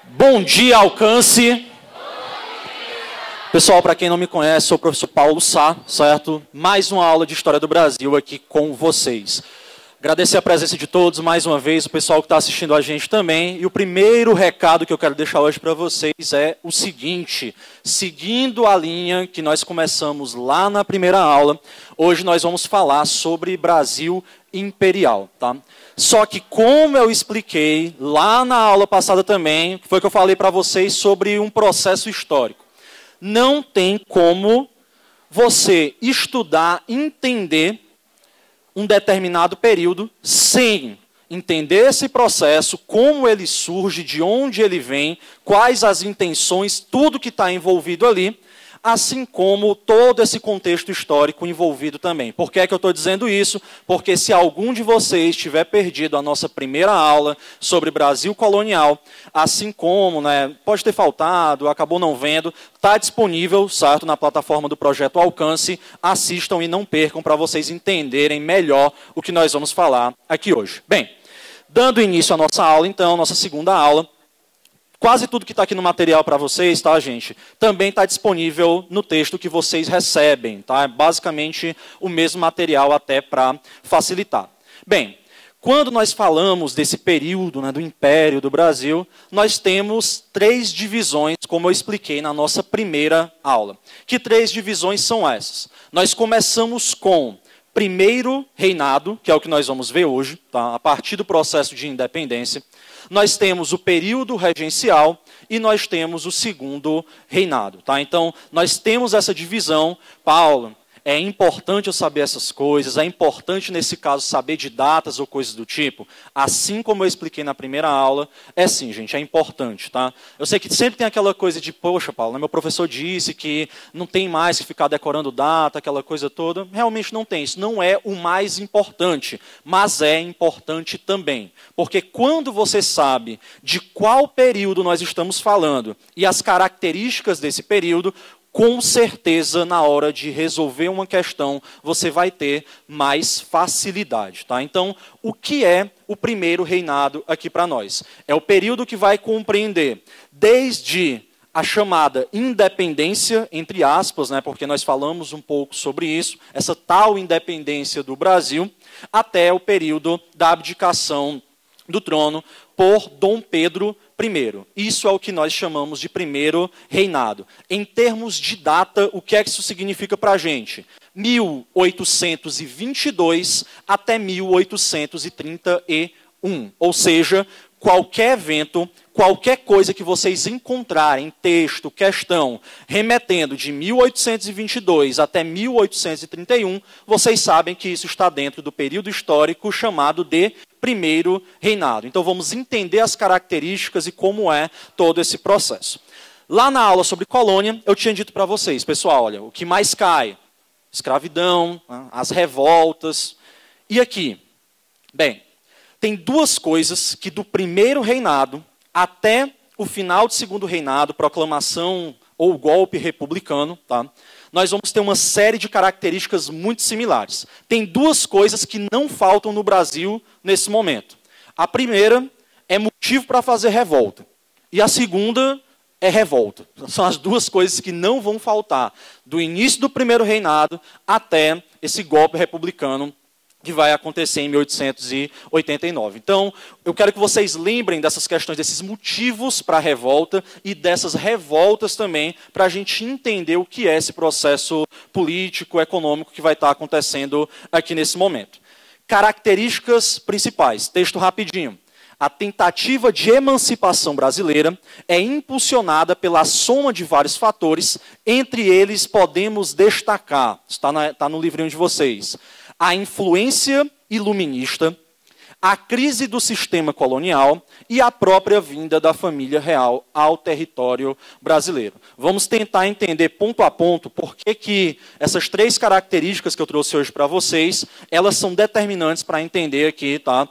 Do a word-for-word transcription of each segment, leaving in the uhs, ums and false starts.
Bom dia, Alcance. Pessoal, para quem não me conhece, sou o professor Paulo Sá, certo? Mais uma aula de História do Brasil aqui com vocês. Agradecer a presença de todos, mais uma vez, o pessoal que está assistindo a gente também. E o primeiro recado que eu quero deixar hoje para vocês é o seguinte: seguindo a linha que nós começamos lá na primeira aula, hoje nós vamos falar sobre Brasil imperial, tá? Só que, como eu expliquei lá na aula passada também, foi que eu falei para vocês sobre um processo histórico. Não tem como você estudar, entender um determinado período sem entender esse processo, como ele surge, de onde ele vem, quais as intenções, tudo que está envolvido ali, assim como todo esse contexto histórico envolvido também. Por que é que eu estou dizendo isso? Porque se algum de vocês tiver perdido a nossa primeira aula sobre Brasil colonial, assim como, né, pode ter faltado, acabou não vendo, está disponível, certo, na plataforma do Projeto Alcance. Assistam e não percam para vocês entenderem melhor o que nós vamos falar aqui hoje. Bem, dando início à nossa aula, então, nossa segunda aula, quase tudo que está aqui no material para vocês, tá, gente? Também está disponível no texto que vocês recebem, tá? É basicamente o mesmo material até para facilitar. Bem, quando nós falamos desse período, né, do Império do Brasil, nós temos três divisões, como eu expliquei na nossa primeira aula. Que três divisões são essas? Nós começamos com primeiro reinado, que é o que nós vamos ver hoje, tá? A partir do processo de independência. Nós temos o período regencial e nós temos o segundo reinado, tá? Então, nós temos essa divisão. Paulo, é importante eu saber essas coisas, é importante, nesse caso, saber de datas ou coisas do tipo. Assim como eu expliquei na primeira aula, é sim, gente, é importante, tá? Eu sei que sempre tem aquela coisa de, poxa, Paulo, né, meu professor disse que não tem mais que ficar decorando data, aquela coisa toda. Realmente não tem, isso não é o mais importante, mas é importante também. Porque quando você sabe de qual período nós estamos falando e as características desse período, com certeza, na hora de resolver uma questão, você vai ter mais facilidade, tá? Então, o que é o primeiro reinado aqui para nós? É o período que vai compreender desde a chamada independência, entre aspas, né, porque nós falamos um pouco sobre isso, essa tal independência do Brasil, até o período da abdicação do trono por Dom Pedro I. Isso é o que nós chamamos de primeiro reinado. Em termos de data, o que é que isso significa para a gente? mil oitocentos e vinte e dois até mil oitocentos e trinta e um. Ou seja, qualquer evento, qualquer coisa que vocês encontrarem, texto, questão, remetendo de mil oitocentos e vinte e dois até mil oitocentos e trinta e um, vocês sabem que isso está dentro do período histórico chamado de primeiro reinado. Então vamos entender as características e como é todo esse processo. Lá na aula sobre colônia, eu tinha dito para vocês, pessoal, olha, o que mais cai? Escravidão, as revoltas. E aqui? Bem, tem duas coisas que do primeiro reinado até o final do segundo reinado, proclamação ou golpe republicano, tá? Nós vamos ter uma série de características muito similares. Tem duas coisas que não faltam no Brasil nesse momento. A primeira é motivo para fazer revolta. E a segunda é revolta. São as duas coisas que não vão faltar do início do primeiro reinado até esse golpe republicano que vai acontecer em mil oitocentos e oitenta e nove. Então, eu quero que vocês lembrem dessas questões, desses motivos para a revolta e dessas revoltas também, para a gente entender o que é esse processo político, econômico que vai estar acontecendo aqui nesse momento. Características principais, texto rapidinho. A tentativa de emancipação brasileira é impulsionada pela soma de vários fatores, entre eles podemos destacar, está, na, está no livrinho de vocês, a influência iluminista, a crise do sistema colonial e a própria vinda da família real ao território brasileiro. Vamos tentar entender ponto a ponto por que que essas três características que eu trouxe hoje para vocês, elas são determinantes para entender aqui, tá,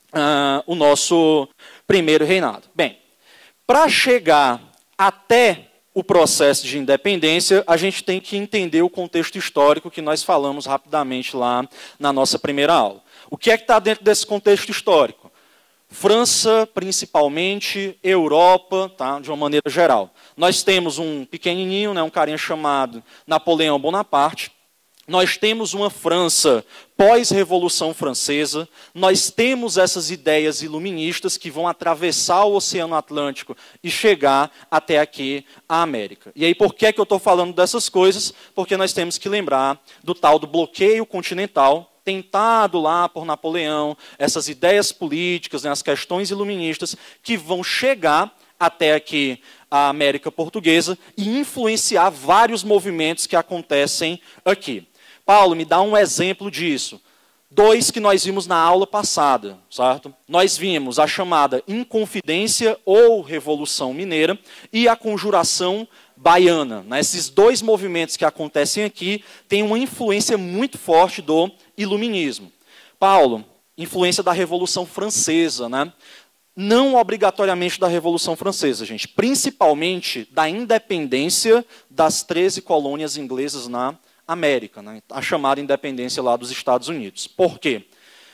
uh, o nosso primeiro reinado. Bem, para chegar até o processo de independência, a gente tem que entender o contexto histórico que nós falamos rapidamente lá na nossa primeira aula. O que é que está dentro desse contexto histórico? França, principalmente, Europa, tá? De uma maneira geral. Nós temos um pequenininho, né, um carinha chamado Napoleão Bonaparte. Nós temos uma França pós-Revolução Francesa, nós temos essas ideias iluministas que vão atravessar o Oceano Atlântico e chegar até aqui, a América. E aí, por que, é que eu estou falando dessas coisas? Porque nós temos que lembrar do tal do bloqueio continental, tentado lá por Napoleão, essas ideias políticas, né, as questões iluministas, que vão chegar até aqui a América Portuguesa e influenciar vários movimentos que acontecem aqui. Paulo, me dá um exemplo disso. Dois que nós vimos na aula passada, certo? Nós vimos a chamada Inconfidência ou Revolução Mineira e a Conjuração Baiana. Esses dois movimentos que acontecem aqui têm uma influência muito forte do iluminismo. Paulo, influência da Revolução Francesa, né? Não obrigatoriamente da Revolução Francesa, gente. Principalmente da independência das treze colônias inglesas na América, né? A chamada independência lá dos Estados Unidos. Por quê?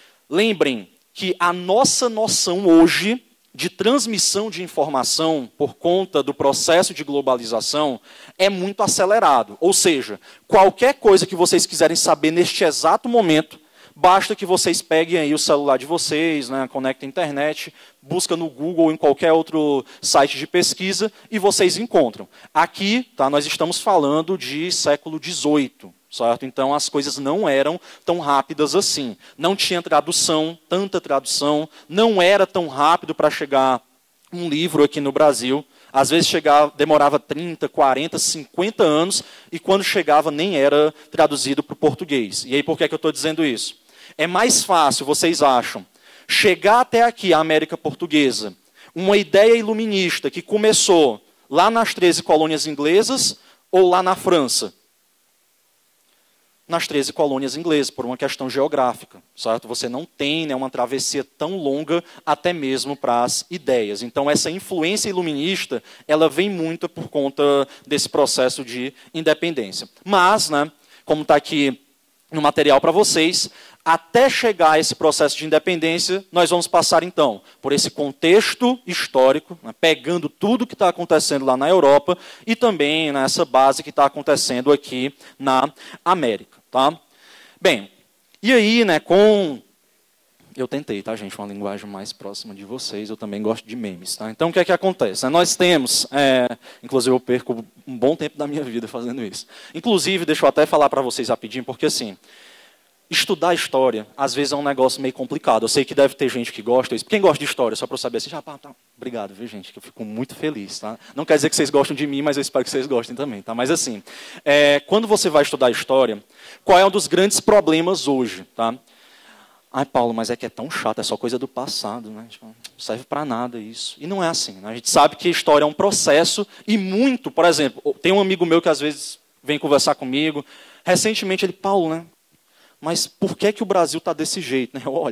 Lembrem que a nossa noção hoje de transmissão de informação por conta do processo de globalização é muito acelerado. Ou seja, qualquer coisa que vocês quiserem saber neste exato momento, basta que vocês peguem aí o celular de vocês, né, conectem a internet, busca no Google ou em qualquer outro site de pesquisa e vocês encontram. Aqui, tá, nós estamos falando de século dezoito, certo? Então as coisas não eram tão rápidas assim. Não tinha tradução, tanta tradução, não era tão rápido para chegar um livro aqui no Brasil. Às vezes chegava, demorava trinta, quarenta, cinquenta anos e quando chegava nem era traduzido para o português. E aí por que é que eu estou dizendo isso? É mais fácil, vocês acham, chegar até aqui, a América Portuguesa, uma ideia iluminista que começou lá nas treze colônias inglesas ou lá na França? Nas treze colônias inglesas, por uma questão geográfica, certo? Você não tem, né, uma travessia tão longa até mesmo para as ideias. Então, essa influência iluminista, ela vem muito por conta desse processo de independência. Mas, né, como está aqui no material para vocês, até chegar a esse processo de independência, nós vamos passar, então, por esse contexto histórico, né, pegando tudo que está acontecendo lá na Europa e também nessa base que está acontecendo aqui na América. Tá? Bem, e aí, né, com... Eu tentei, tá, gente, uma linguagem mais próxima de vocês, eu também gosto de memes. Tá? Então, o que é que acontece? Nós temos, é... inclusive eu perco um bom tempo da minha vida fazendo isso. Inclusive, deixa eu até falar para vocês rapidinho, porque assim... Estudar história, às vezes, é um negócio meio complicado. Eu sei que deve ter gente que gosta disso. Quem gosta de história, só para eu saber assim, já, tá, obrigado, viu, gente, que eu fico muito feliz. Tá? Não quer dizer que vocês gostam de mim, mas eu espero que vocês gostem também. Tá? Mas assim, é, quando você vai estudar história, qual é um dos grandes problemas hoje? Tá? Ai, Paulo, mas é que é tão chato, é só coisa do passado, né? Tipo, não serve para nada isso. E não é assim. Né? A gente sabe que a história é um processo e muito, por exemplo, tem um amigo meu que às vezes vem conversar comigo. Recentemente ele, Paulo, né? Mas por que, que o Brasil está desse jeito? Né? Olha,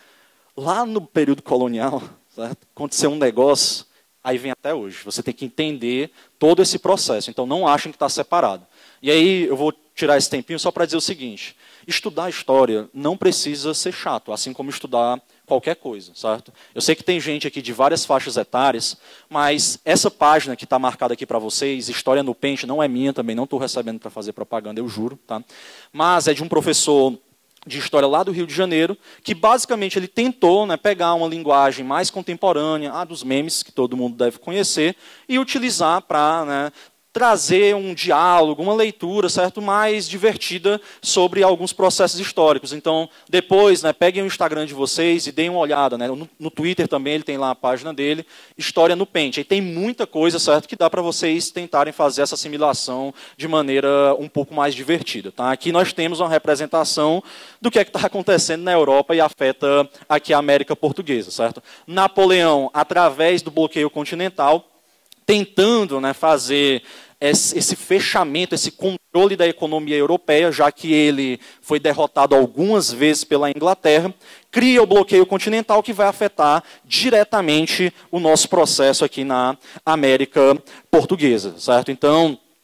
lá no período colonial, certo? Aconteceu um negócio, aí vem até hoje. Você tem que entender todo esse processo. Então, não achem que está separado. E aí, eu vou tirar esse tempinho só para dizer o seguinte. Estudar história não precisa ser chato, assim como estudar qualquer coisa, certo? Eu sei que tem gente aqui de várias faixas etárias, mas essa página que está marcada aqui para vocês, História no Pente, não é minha também, não estou recebendo para fazer propaganda, eu juro, tá? Mas é de um professor de história lá do Rio de Janeiro, que basicamente ele tentou, né, pegar uma linguagem mais contemporânea, a dos memes, que todo mundo deve conhecer, e utilizar para, né, trazer um diálogo, uma leitura, certo, mais divertida sobre alguns processos históricos. Então, depois, né, peguem o Instagram de vocês e deem uma olhada. Né, no, no Twitter também ele tem lá a página dele, História no Pente. Aí tem muita coisa, certo, que dá para vocês tentarem fazer essa assimilação de maneira um pouco mais divertida. Tá? Aqui nós temos uma representação do que é que está acontecendo na Europa e afeta aqui a América Portuguesa. Certo? Napoleão, através do bloqueio continental, tentando, né, fazer esse, esse fechamento, esse controle da economia europeia, já que ele foi derrotado algumas vezes pela Inglaterra, cria o bloqueio continental que vai afetar diretamente o nosso processo aqui na América Portuguesa. Certo? Então,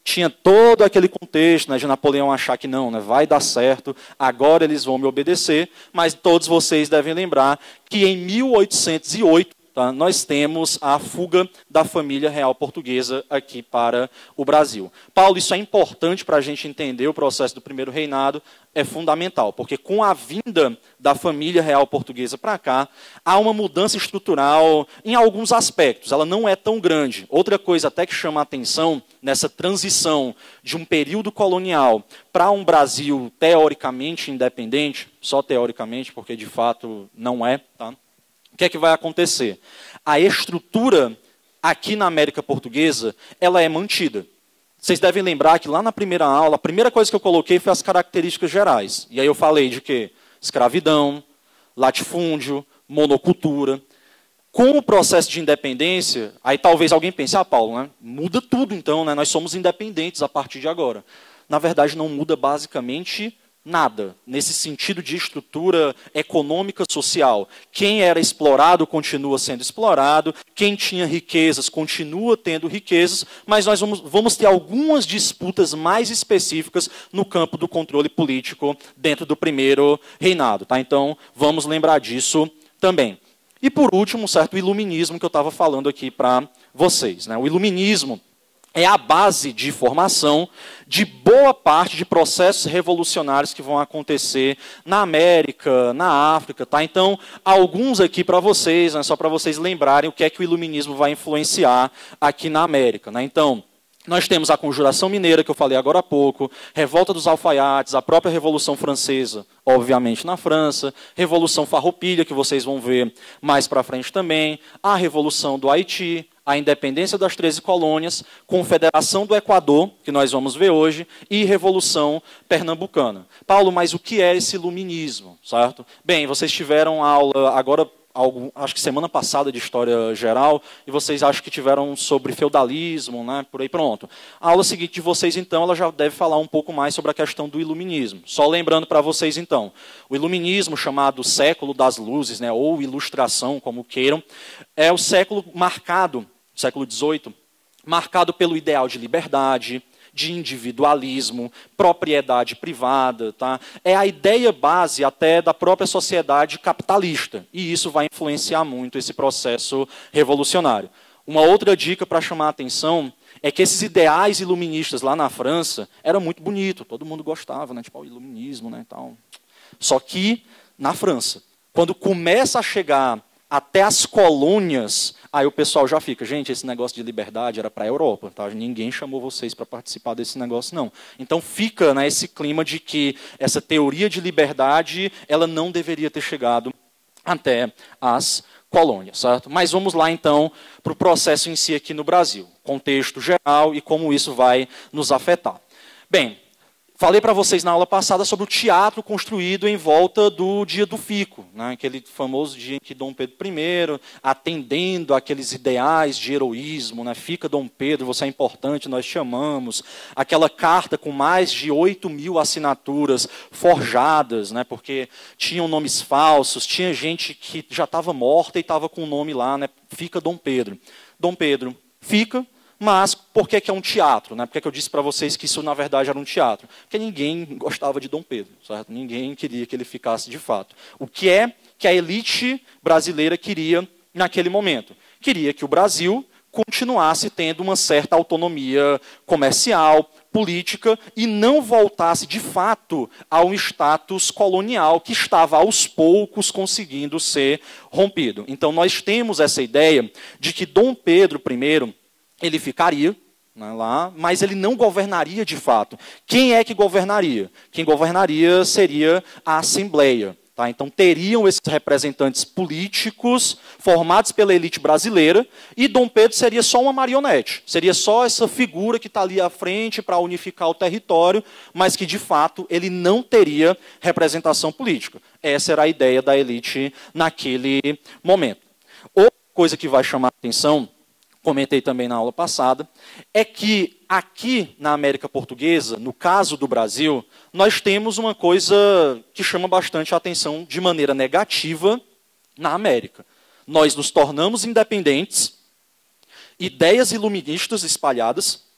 tinha todo aquele contexto, né, de Napoleão achar que não, né, vai dar certo, agora eles vão me obedecer, mas todos vocês devem lembrar que em mil oitocentos e oito, tá, nós temos a fuga da família real portuguesa aqui para o Brasil. Paulo, isso é importante para a gente entender o processo do primeiro reinado, é fundamental, porque com a vinda da família real portuguesa para cá, há uma mudança estrutural em alguns aspectos, ela não é tão grande. Outra coisa até que chama a atenção nessa transição de um período colonial para um Brasil teoricamente independente, só teoricamente, porque de fato não é, tá? O que é que vai acontecer? A estrutura aqui na América Portuguesa, ela é mantida. Vocês devem lembrar que lá na primeira aula, a primeira coisa que eu coloquei foi as características gerais. E aí eu falei de quê? Escravidão, latifúndio, monocultura. Com o processo de independência, aí talvez alguém pense, ah, Paulo, né, muda tudo então, né, nós somos independentes a partir de agora. Na verdade, não muda basicamente nada, nesse sentido de estrutura econômica social. Quem era explorado continua sendo explorado, quem tinha riquezas continua tendo riquezas, mas nós vamos, vamos ter algumas disputas mais específicas no campo do controle político dentro do primeiro reinado. Tá? Então, vamos lembrar disso também. E, por último, certo, o iluminismo que eu estava falando aqui para vocês. Né? O iluminismo é a base de formação de boa parte de processos revolucionários que vão acontecer na América, na África. Tá? Então, alguns aqui para vocês, né, só para vocês lembrarem o que é que o iluminismo vai influenciar aqui na América. Né? Então, nós temos a Conjuração Mineira, que eu falei agora há pouco, Revolta dos Alfaiates, a própria Revolução Francesa, obviamente na França, Revolução Farroupilha, que vocês vão ver mais para frente também, a Revolução do Haiti, a independência das treze colônias, Confederação do Equador, que nós vamos ver hoje, e Revolução Pernambucana. Paulo, mas o que é esse iluminismo? Certo? Bem, vocês tiveram aula agora, algo, acho que semana passada, de História Geral, e vocês acham que tiveram sobre feudalismo, né, por aí pronto. A aula seguinte de vocês, então, ela já deve falar um pouco mais sobre a questão do iluminismo. Só lembrando para vocês, então, o iluminismo, chamado século das luzes, né, ou ilustração, como queiram, é o século marcado, século dezoito, marcado pelo ideal de liberdade, de individualismo, propriedade privada. Tá? É a ideia base até da própria sociedade capitalista, e isso vai influenciar muito esse processo revolucionário. Uma outra dica para chamar a atenção é que esses ideais iluministas lá na França eram muito bonitos, todo mundo gostava, né? Tipo, o iluminismo, né, e tal. Só que, na França, quando começa a chegar até as colônias, aí o pessoal já fica, gente, esse negócio de liberdade era para a Europa, tá? Ninguém chamou vocês para participar desse negócio, não. Então fica, né, esse clima de que essa teoria de liberdade, ela não deveria ter chegado até as colônias, certo? Mas vamos lá, então, para o processo em si aqui no Brasil, contexto geral e como isso vai nos afetar. Bem, falei para vocês na aula passada sobre o teatro construído em volta do Dia do Fico, né? Aquele famoso dia em que Dom Pedro I, atendendo àqueles ideais de heroísmo, né? Fica Dom Pedro, você é importante, nós te amamos. Aquela carta com mais de oito mil assinaturas forjadas, né? Porque tinham nomes falsos, tinha gente que já estava morta e estava com o nome lá, né? Fica Dom Pedro. Dom Pedro fica. Mas por que, que é um teatro? Né? Por que, que eu disse para vocês que isso, na verdade, era um teatro? Porque ninguém gostava de Dom Pedro, certo? Ninguém queria que ele ficasse de fato. O que é que a elite brasileira queria naquele momento? Queria que o Brasil continuasse tendo uma certa autonomia comercial, política, e não voltasse, de fato, ao status colonial que estava, aos poucos, conseguindo ser rompido. Então, nós temos essa ideia de que Dom Pedro I, ele ficaria, né, lá, mas ele não governaria de fato. Quem é que governaria? Quem governaria seria a Assembleia. Tá? Então, teriam esses representantes políticos formados pela elite brasileira, e Dom Pedro seria só uma marionete. Seria só essa figura que está ali à frente para unificar o território, mas que, de fato, ele não teria representação política. Essa era a ideia da elite naquele momento. Outra coisa que vai chamar a atenção, comentei também na aula passada, é que aqui na América Portuguesa, no caso do Brasil, nós temos uma coisa que chama bastante a atenção de maneira negativa na América. Nós nos tornamos independentes, ideias iluministas espalhadas,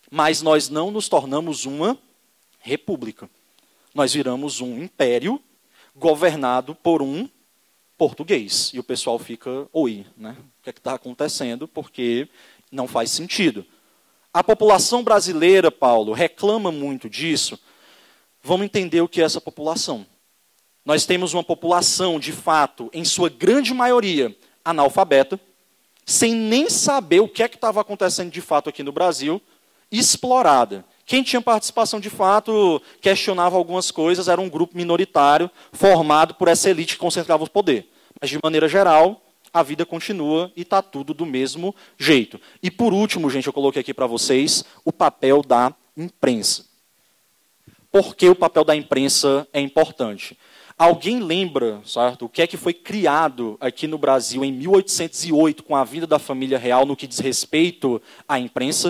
mas nós não nos tornamos uma república. Nós viramos um império governado por um português. E o pessoal fica, oi, né? O que é que está acontecendo? Porque não faz sentido. A população brasileira, Paulo, reclama muito disso. Vamos entender o que é essa população. Nós temos uma população, de fato, em sua grande maioria, analfabeta, sem nem saber o que é que estava acontecendo de fato aqui no Brasil, explorada. Quem tinha participação de fato, questionava algumas coisas, era um grupo minoritário, formado por essa elite que concentrava o poder. Mas, de maneira geral, a vida continua e está tudo do mesmo jeito. E, por último, gente, eu coloquei aqui para vocês o papel da imprensa. Por que o papel da imprensa é importante? Alguém lembra, certo, o que é que foi criado aqui no Brasil em mil oitocentos e oito com a vinda da família real no que diz respeito à imprensa?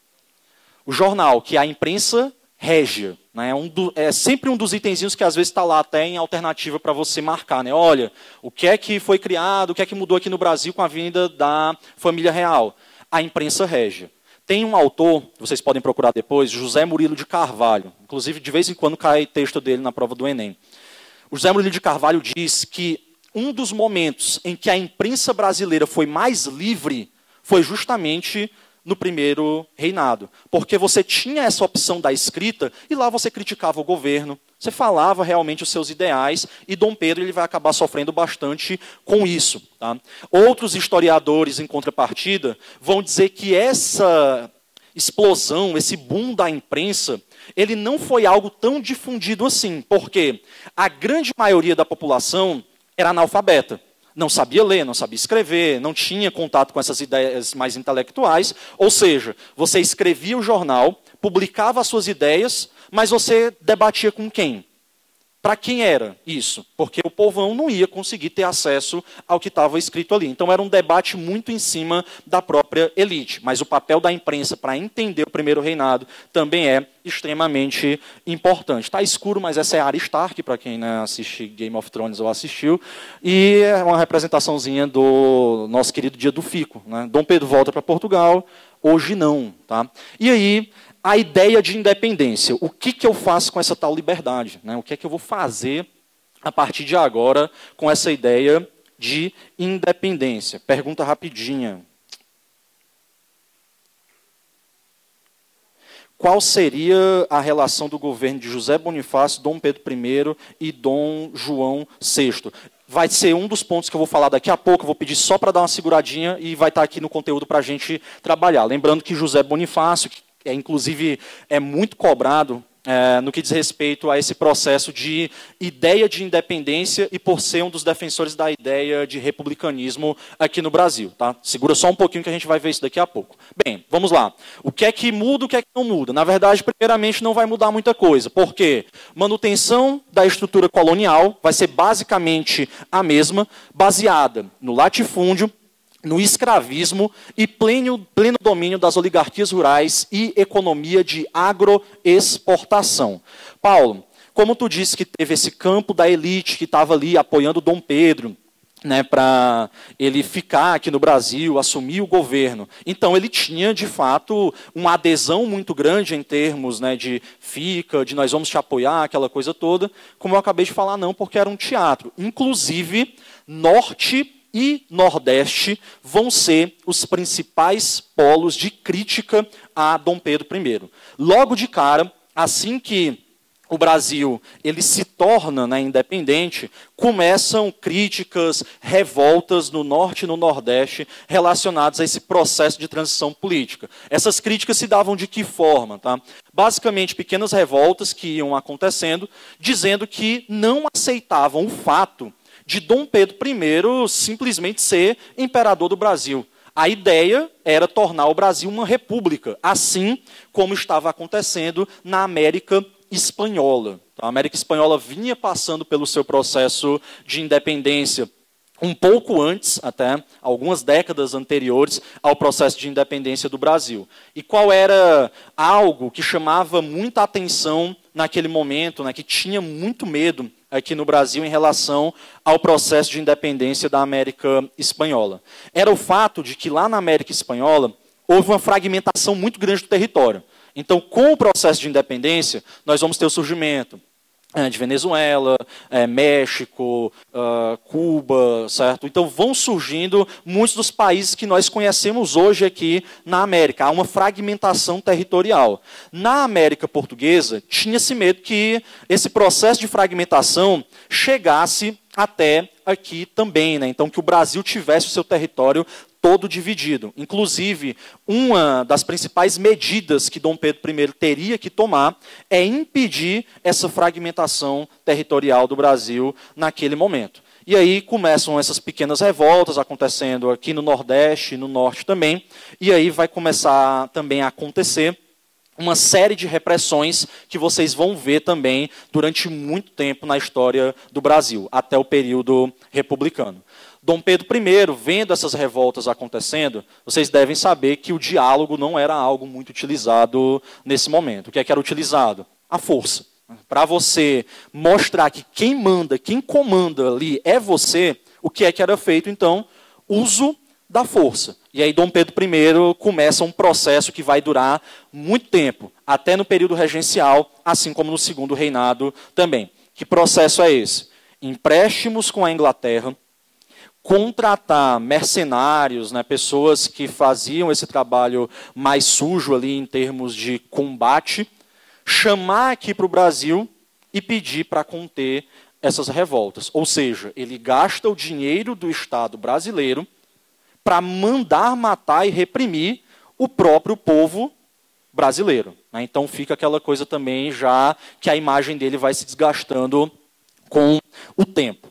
O jornal, que é a imprensa régia, né, é, um do, é sempre um dos itenzinhos que às vezes está lá até em alternativa para você marcar. Né? Olha, o que é que foi criado, o que é que mudou aqui no Brasil com a vinda da família real? A imprensa régia. Tem um autor, vocês podem procurar depois, José Murilo de Carvalho. Inclusive, de vez em quando cai texto dele na prova do Enem. O José Murilo de Carvalho diz que um dos momentos em que a imprensa brasileira foi mais livre foi justamente no primeiro reinado. Porque você tinha essa opção da escrita e lá você criticava o governo, você falava realmente os seus ideais e Dom Pedro ele vai acabar sofrendo bastante com isso. Tá? Outros historiadores, em contrapartida, vão dizer que essa explosão, esse boom da imprensa, ele não foi algo tão difundido assim, porque a grande maioria da população era analfabeta. Não sabia ler, não sabia escrever, não tinha contato com essas ideias mais intelectuais. Ou seja, você escrevia o jornal, publicava as suas ideias, mas você debatia com quem? Para quem era isso? Porque o povão não ia conseguir ter acesso ao que estava escrito ali. Então era um debate muito em cima da própria elite. Mas o papel da imprensa para entender o primeiro reinado também é extremamente importante. Está escuro, mas essa é a Arya Stark, para quem né, assiste Game of Thrones ou assistiu. E é uma representaçãozinha do nosso querido Dia do Fico. Né? Dom Pedro volta para Portugal, hoje não. Tá? E aí, a ideia de independência. O que, que eu faço com essa tal liberdade? Né? O que é que eu vou fazer a partir de agora com essa ideia de independência? Pergunta rapidinha. Qual seria a relação do governo de José Bonifácio, Dom Pedro I e Dom João sexto? Vai ser um dos pontos que eu vou falar daqui a pouco, eu vou pedir só para dar uma seguradinha e vai estar aqui no conteúdo para a gente trabalhar. Lembrando que José Bonifácio, que é, inclusive, é muito cobrado é, no que diz respeito a esse processo de ideia de independência e por ser um dos defensores da ideia de republicanismo aqui no Brasil. Tá? Segura só um pouquinho que a gente vai ver isso daqui a pouco. Bem, vamos lá. O que é que muda, o que é que não muda? Na verdade, primeiramente, não vai mudar muita coisa. Por quê? Manutenção da estrutura colonial vai ser basicamente a mesma, baseada no latifúndio, no escravismo e pleno, pleno domínio das oligarquias rurais e economia de agroexportação. Paulo, como tu disse que teve esse campo da elite que estava ali apoiando Dom Pedro, né, para ele ficar aqui no Brasil, assumir o governo. Então, ele tinha, de fato, uma adesão muito grande em termos né, de fica, de nós vamos te apoiar, aquela coisa toda. Como eu acabei de falar, não, porque era um teatro. Inclusive, Norte e Nordeste vão ser os principais polos de crítica a Dom Pedro I. Logo de cara, assim que o Brasil ele se torna né, independente, começam críticas, revoltas no Norte e no Nordeste relacionadas a esse processo de transição política. Essas críticas se davam de que forma? Tá? Basicamente, pequenas revoltas que iam acontecendo, dizendo que não aceitavam o fato de Dom Pedro I simplesmente ser imperador do Brasil. A ideia era tornar o Brasil uma república, assim como estava acontecendo na América Espanhola. A América Espanhola vinha passando pelo seu processo de independência um pouco antes, até algumas décadas anteriores ao processo de independência do Brasil. E qual era algo que chamava muita atenção naquele momento, né, que tinha muito medo aqui no Brasil em relação ao processo de independência da América Espanhola? Era o fato de que lá na América Espanhola houve uma fragmentação muito grande do território. Então, com o processo de independência, nós vamos ter o surgimento de Venezuela, é, México, uh, Cuba, certo? Então vão surgindo muitos dos países que nós conhecemos hoje aqui na América. Há uma fragmentação territorial. Na América Portuguesa, tinha-se medo que esse processo de fragmentação chegasse até aqui também, né? Então que o Brasil tivesse o seu território todo dividido. Inclusive, uma das principais medidas que Dom Pedro I teria que tomar é impedir essa fragmentação territorial do Brasil naquele momento. E aí começam essas pequenas revoltas acontecendo aqui no Nordeste, no Norte também, e aí vai começar também a acontecer uma série de repressões que vocês vão ver também durante muito tempo na história do Brasil, até o período republicano. Dom Pedro I, vendo essas revoltas acontecendo, vocês devem saber que o diálogo não era algo muito utilizado nesse momento. O que é que era utilizado? A força. Para você mostrar que quem manda, quem comanda ali é você, o que é que era feito, então? Uso da força. E aí Dom Pedro I começa um processo que vai durar muito tempo, até no período regencial, assim como no segundo reinado também. Que processo é esse? Empréstimos com a Inglaterra, contratar mercenários, né, pessoas que faziam esse trabalho mais sujo ali em termos de combate, chamar aqui para o Brasil e pedir para conter essas revoltas. Ou seja, ele gasta o dinheiro do Estado brasileiro para mandar matar e reprimir o próprio povo brasileiro. Né? Então fica aquela coisa também já que a imagem dele vai se desgastando com o tempo.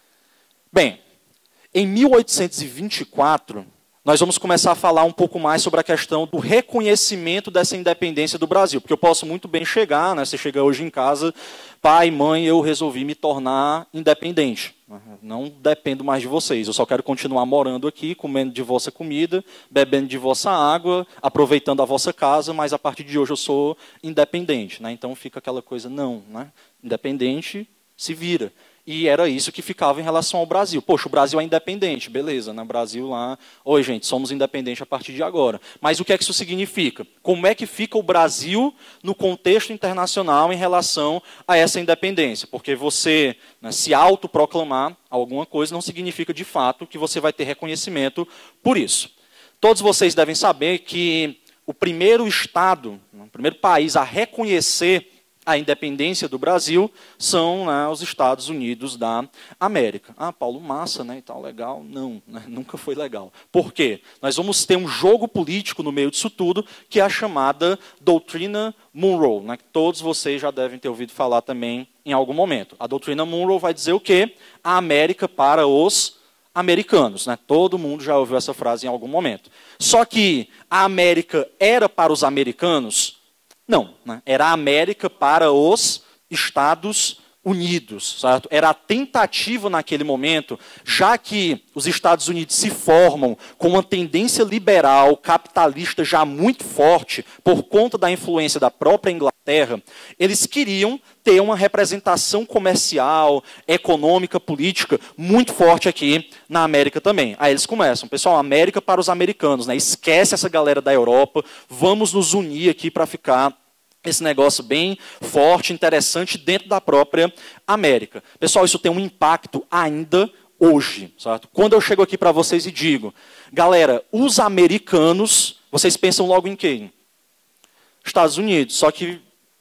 Bem, em mil oitocentos e vinte e quatro, nós vamos começar a falar um pouco mais sobre a questão do reconhecimento dessa independência do Brasil. Porque eu posso muito bem chegar, né, você chega hoje em casa, pai, mãe, eu resolvi me tornar independente. Não dependo mais de vocês, eu só quero continuar morando aqui, comendo de vossa comida, bebendo de vossa água, aproveitando a vossa casa, mas a partir de hoje eu sou independente. Né? Então fica aquela coisa, não, né? Independente se vira. E era isso que ficava em relação ao Brasil. Poxa, o Brasil é independente, beleza, né? Brasil lá, oi gente, somos independentes a partir de agora. Mas o que é que isso significa? Como é que fica o Brasil no contexto internacional em relação a essa independência? Porque você, né, se autoproclamar alguma coisa não significa de fato que você vai ter reconhecimento por isso. Todos vocês devem saber que o primeiro Estado, o primeiro país a reconhecer a independência do Brasil são, né, os Estados Unidos da América. Ah, Paulo, massa, né, e tal, legal. Não, né, nunca foi legal. Por quê? Nós vamos ter um jogo político no meio disso tudo, que é a chamada Doutrina Monroe, né, que todos vocês já devem ter ouvido falar também em algum momento. A Doutrina Monroe vai dizer o quê? A América para os americanos. Né? Todo mundo já ouviu essa frase em algum momento. Só que a América era para os americanos? Não, né? Era a América para os Estados Unidos, certo? Era a tentativa naquele momento, já que os Estados Unidos se formam com uma tendência liberal, capitalista já muito forte, por conta da influência da própria Inglaterra, eles queriam ter uma representação comercial, econômica, política muito forte aqui na América também. Aí eles começam, pessoal, América para os americanos, né? Esquece essa galera da Europa, vamos nos unir aqui para ficar esse negócio bem forte, interessante, dentro da própria América. Pessoal, isso tem um impacto ainda hoje. Certo? Quando eu chego aqui para vocês e digo, galera, os americanos, vocês pensam logo em quem? Estados Unidos, só que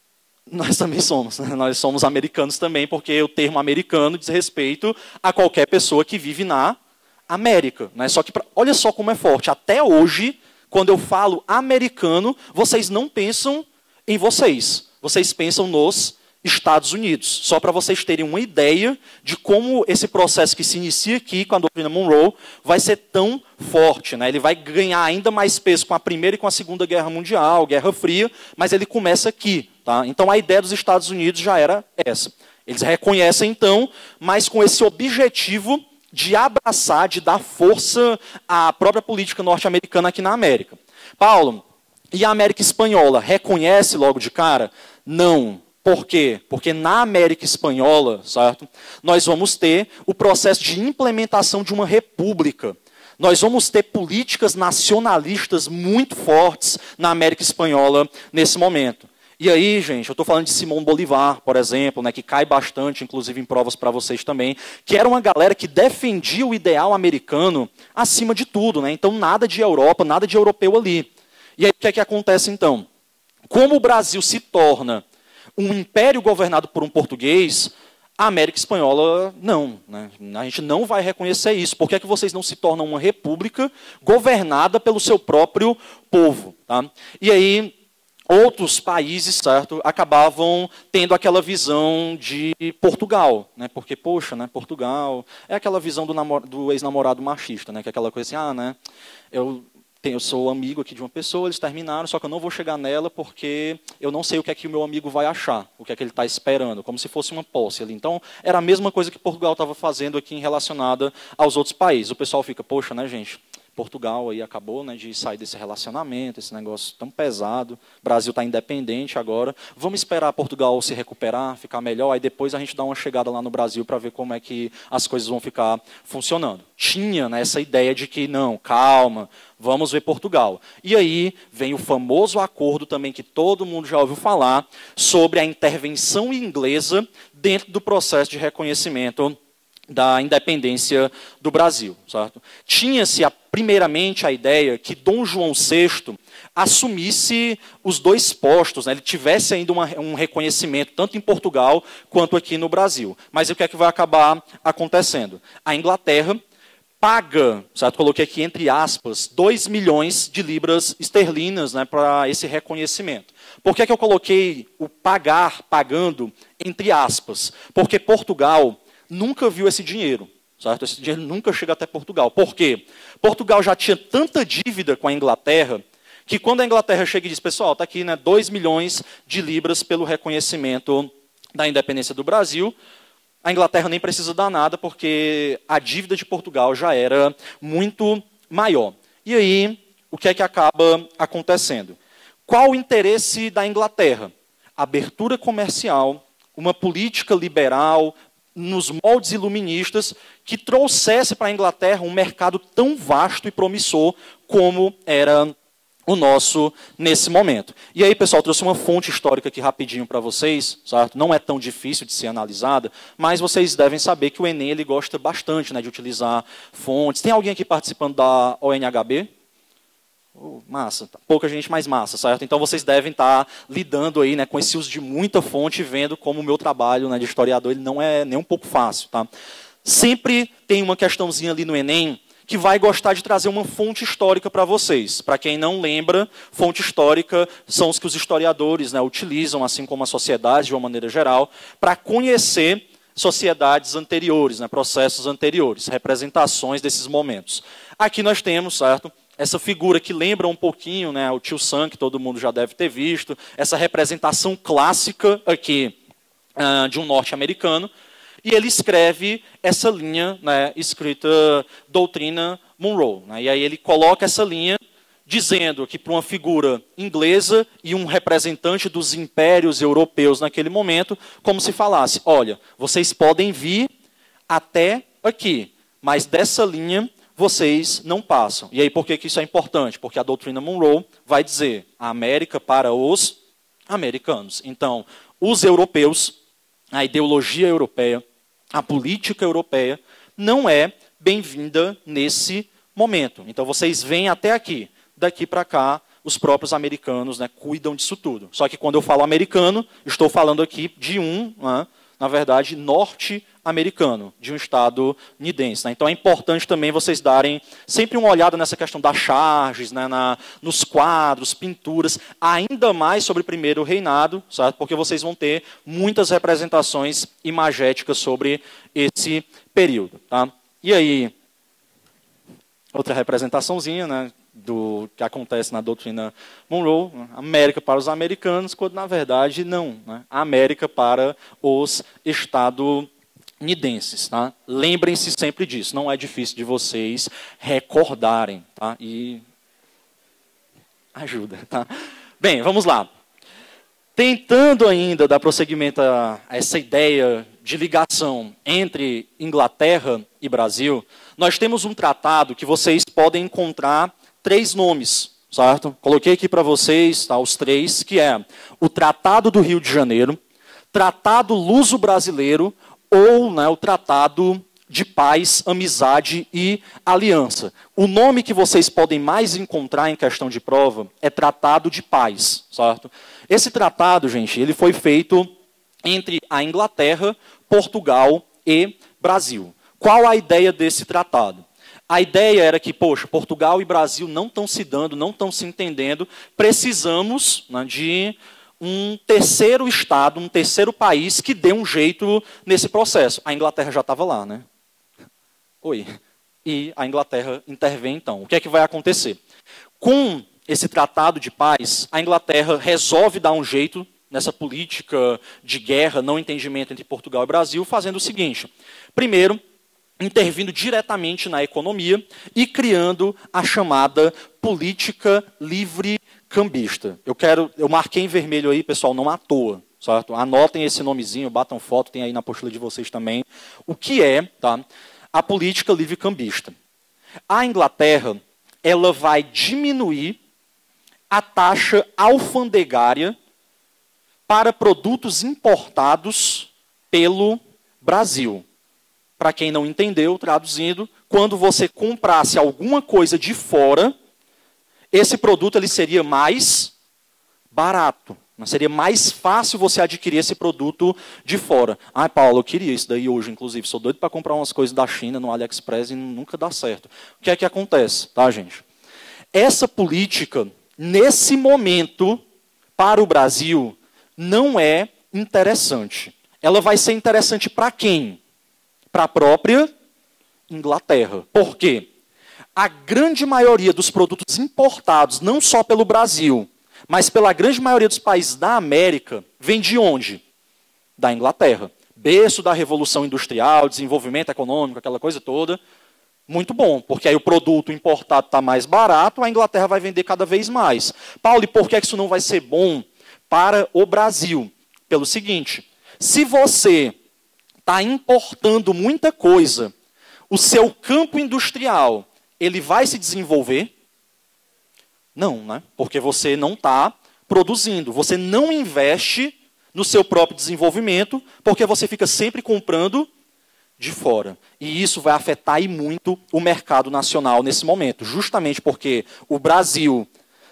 nós também somos, né? Nós somos americanos também, porque o termo americano diz respeito a qualquer pessoa que vive na América. Né? Só que, pra... olha só como é forte, até hoje, quando eu falo americano, vocês não pensam em vocês, vocês pensam nos Estados Unidos. Só para vocês terem uma ideia de como esse processo que se inicia aqui com a doutrina Monroe vai ser tão forte. Né? Ele vai ganhar ainda mais peso com a Primeira e com a Segunda Guerra Mundial, Guerra Fria, mas ele começa aqui. Tá? Então a ideia dos Estados Unidos já era essa. Eles reconhecem então, mas com esse objetivo de abraçar, de dar força à própria política norte-americana aqui na América. Paulo, e a América Espanhola reconhece logo de cara? Não. Por quê? Porque na América Espanhola, certo, nós vamos ter o processo de implementação de uma república. nós vamos ter políticas nacionalistas muito fortes na América Espanhola nesse momento. E aí, gente, eu estou falando de Simão Bolívar, por exemplo, né, que cai bastante, inclusive em provas para vocês também, que era uma galera que defendia o ideal americano acima de tudo, né? Então nada de Europa, nada de europeu ali. E aí o que é que acontece então? Como o Brasil se torna um império governado por um português, a América Espanhola não, né? A gente não vai reconhecer isso. Por que é que vocês não se tornam uma república governada pelo seu próprio povo? Tá? E aí outros países, certo, acabavam tendo aquela visão de Portugal, né? Porque, poxa, né, Portugal é aquela visão do, do ex-namorado machista, né? Que é aquela coisa assim, ah, né, eu, tenho, eu sou amigo aqui de uma pessoa, eles terminaram, só que eu não vou chegar nela porque eu não sei o que é que o meu amigo vai achar, o que é que ele está esperando, como se fosse uma posse ali. Então, era a mesma coisa que Portugal estava fazendo aqui em relacionada aos outros países. O pessoal fica, poxa, né, gente, Portugal aí acabou, né, de sair desse relacionamento, esse negócio tão pesado. O Brasil está independente agora. Vamos esperar Portugal se recuperar, ficar melhor, aí depois a gente dá uma chegada lá no Brasil para ver como é que as coisas vão ficar funcionando. Tinha, né, essa ideia de que, não, calma, vamos ver Portugal. E aí vem o famoso acordo também que todo mundo já ouviu falar sobre a intervenção inglesa dentro do processo de reconhecimento da independência do Brasil. Certo? Tinha-se, primeiramente, a ideia que Dom João sexto assumisse os dois postos, né? Ele tivesse ainda uma, um reconhecimento, tanto em Portugal quanto aqui no Brasil. Mas o que é que vai acabar acontecendo? A Inglaterra paga, certo? Coloquei aqui entre aspas, dois milhões de libras esterlinas, né, para esse reconhecimento. Por que é que eu coloquei o pagar, pagando, entre aspas? Porque Portugal nunca viu esse dinheiro, certo? Esse dinheiro nunca chega até Portugal. Por quê? Portugal já tinha tanta dívida com a Inglaterra que quando a Inglaterra chega e diz, pessoal, está aqui, né, dois milhões de libras pelo reconhecimento da independência do Brasil, a Inglaterra nem precisa dar nada porque a dívida de Portugal já era muito maior. E aí, o que é que acaba acontecendo? Qual o interesse da Inglaterra? Abertura comercial, uma política liberal, nos moldes iluministas, que trouxesse para a Inglaterra um mercado tão vasto e promissor como era o nosso nesse momento. E aí, pessoal, trouxe uma fonte histórica aqui rapidinho para vocês, certo? Não é tão difícil de ser analisada, mas vocês devem saber que o Enem ele gosta bastante, né, de utilizar fontes. Tem alguém aqui participando da O N H B? Oh, massa, pouca gente, mais massa, certo? Então vocês devem estar lidando aí, né, com esse uso de muita fonte, vendo como o meu trabalho, né, de historiador ele não é nem um pouco fácil. Tá? Sempre tem uma questãozinha ali no Enem que vai gostar de trazer uma fonte histórica para vocês. Para quem não lembra, fonte histórica são os que os historiadores, né, utilizam, assim como a sociedade de uma maneira geral, para conhecer sociedades anteriores, né, processos anteriores, representações desses momentos. Aqui nós temos, certo, essa figura que lembra um pouquinho, né, o Tio Sam, que todo mundo já deve ter visto, essa representação clássica aqui uh, de um norte-americano, e ele escreve essa linha, né, escrita Doutrina Monroe. Né, e aí ele coloca essa linha dizendo que para uma figura inglesa e um representante dos impérios europeus naquele momento, como se falasse, olha, vocês podem vir até aqui, mas dessa linha vocês não passam. E aí por que que isso é importante? Porque a doutrina Monroe vai dizer a América para os americanos. Então, os europeus, a ideologia europeia, a política europeia, não é bem-vinda nesse momento. Então, vocês vêm até aqui. Daqui para cá, os próprios americanos, né, cuidam disso tudo. Só que quando eu falo americano, estou falando aqui de um, né, na verdade, norte-americano, de um estadunidense. Né? Então é importante também vocês darem sempre uma olhada nessa questão das charges, né, na, nos quadros, pinturas, ainda mais sobre o primeiro reinado, certo? Porque vocês vão ter muitas representações imagéticas sobre esse período. Tá? E aí, outra representaçãozinha, né, do que acontece na doutrina Monroe, América para os americanos, quando na verdade não, né? América para os estadunidenses. Tá? Lembrem-se sempre disso, não é difícil de vocês recordarem. Tá? E ajuda. Tá? Bem, vamos lá. Tentando ainda dar prosseguimento a essa ideia de ligação entre Inglaterra e Brasil, nós temos um tratado que vocês podem encontrar três nomes, certo? Coloquei aqui para vocês, tá, os três, que é o Tratado do Rio de Janeiro, Tratado Luso-Brasileiro ou, né, o Tratado de Paz, Amizade e Aliança. O nome que vocês podem mais encontrar em questão de prova é Tratado de Paz, certo? Esse tratado, gente, ele foi feito entre a Inglaterra, Portugal e Brasil. Qual a ideia desse tratado? A ideia era que, poxa, Portugal e Brasil não estão se dando, não estão se entendendo, precisamos, né, de um terceiro estado, um terceiro país que dê um jeito nesse processo. A Inglaterra já estava lá, né? Oi. E a Inglaterra intervém, então. O que é que vai acontecer? Com esse tratado de paz, a Inglaterra resolve dar um jeito nessa política de guerra, não entendimento entre Portugal e Brasil, fazendo o seguinte. Primeiro, intervindo diretamente na economia e criando a chamada política livre-cambista. Eu quero, eu marquei em vermelho aí, pessoal, não à toa, certo? Anotem esse nomezinho, batam foto, tem aí na apostila de vocês também. O que é, tá, a política livre-cambista? A Inglaterra, ela vai diminuir a taxa alfandegária para produtos importados pelo Brasil. Para quem não entendeu, traduzindo, quando você comprasse alguma coisa de fora, esse produto ele seria mais barato. Seria mais fácil você adquirir esse produto de fora. Ah, Paulo, eu queria isso daí hoje, inclusive. Sou doido para comprar umas coisas da China no AliExpress e nunca dá certo. O que é que acontece, tá, gente? Essa política, nesse momento, para o Brasil, não é interessante. Ela vai ser interessante para quem? Para a própria Inglaterra. Por quê? A grande maioria dos produtos importados, não só pelo Brasil, mas pela grande maioria dos países da América, vem de onde? Da Inglaterra. Berço da Revolução Industrial, desenvolvimento econômico, aquela coisa toda. Muito bom, porque aí o produto importado está mais barato, a Inglaterra vai vender cada vez mais. Paulo, e por que isso não vai ser bom para o Brasil? Pelo seguinte, se você está importando muita coisa, o seu campo industrial, ele vai se desenvolver? Não, né? Porque você não está produzindo, você não investe no seu próprio desenvolvimento, porque você fica sempre comprando de fora. E isso vai afetar e muito o mercado nacional nesse momento, justamente porque o Brasil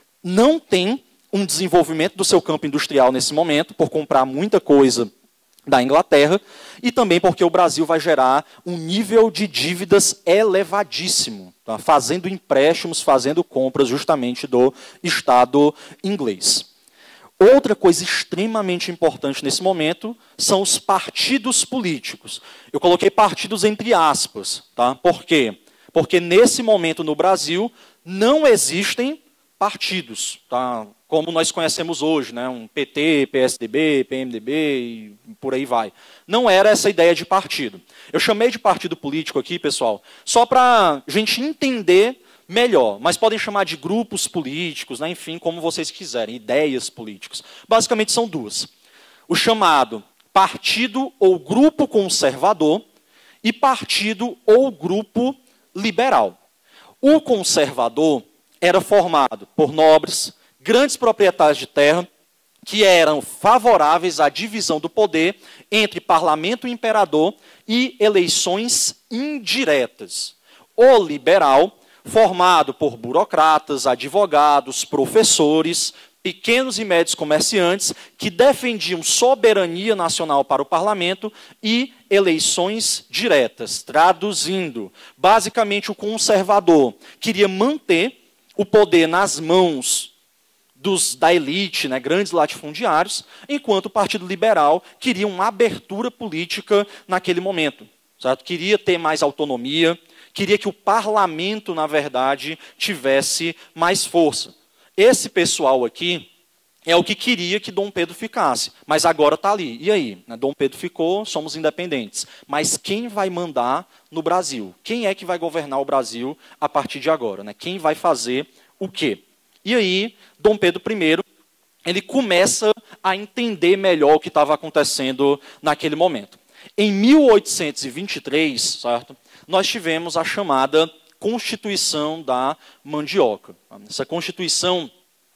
não tem um desenvolvimento do seu campo industrial nesse momento, por comprar muita coisa da Inglaterra, e também porque o Brasil vai gerar um nível de dívidas elevadíssimo, tá? Fazendo empréstimos, fazendo compras justamente do Estado inglês. Outra coisa extremamente importante nesse momento são os partidos políticos. Eu coloquei partidos entre aspas, tá? Por quê? Porque nesse momento no Brasil não existem partidos, tá? Como nós conhecemos hoje, né? Um P T, P S D B, P M D B e por aí vai. Não era essa ideia de partido. Eu chamei de partido político aqui, pessoal, só para a gente entender melhor, mas podem chamar de grupos políticos, né? Enfim, como vocês quiserem, ideias políticas. Basicamente são duas. O chamado partido ou grupo conservador e partido ou grupo liberal. O conservador era formado por nobres, grandes proprietários de terra, que eram favoráveis à divisão do poder entre parlamento e imperador e eleições indiretas. O liberal, formado por burocratas, advogados, professores, pequenos e médios comerciantes, que defendiam soberania nacional para o parlamento e eleições diretas. Traduzindo, basicamente o conservador queria manter o poder nas mãos dos, da elite, né, grandes latifundiários, enquanto o Partido Liberal queria uma abertura política naquele momento. Certo? Queria ter mais autonomia, queria que o parlamento, na verdade, tivesse mais força. Esse pessoal aqui é o que queria que Dom Pedro ficasse, mas agora está ali. E aí? Dom Pedro ficou, somos independentes. Mas quem vai mandar no Brasil? Quem é que vai governar o Brasil a partir de agora? Né? Quem vai fazer o quê? E aí, Dom Pedro I, ele começa a entender melhor o que estava acontecendo naquele momento. Em mil oitocentos e vinte e três, certo, nós tivemos a chamada Constituição da Mandioca. Essa Constituição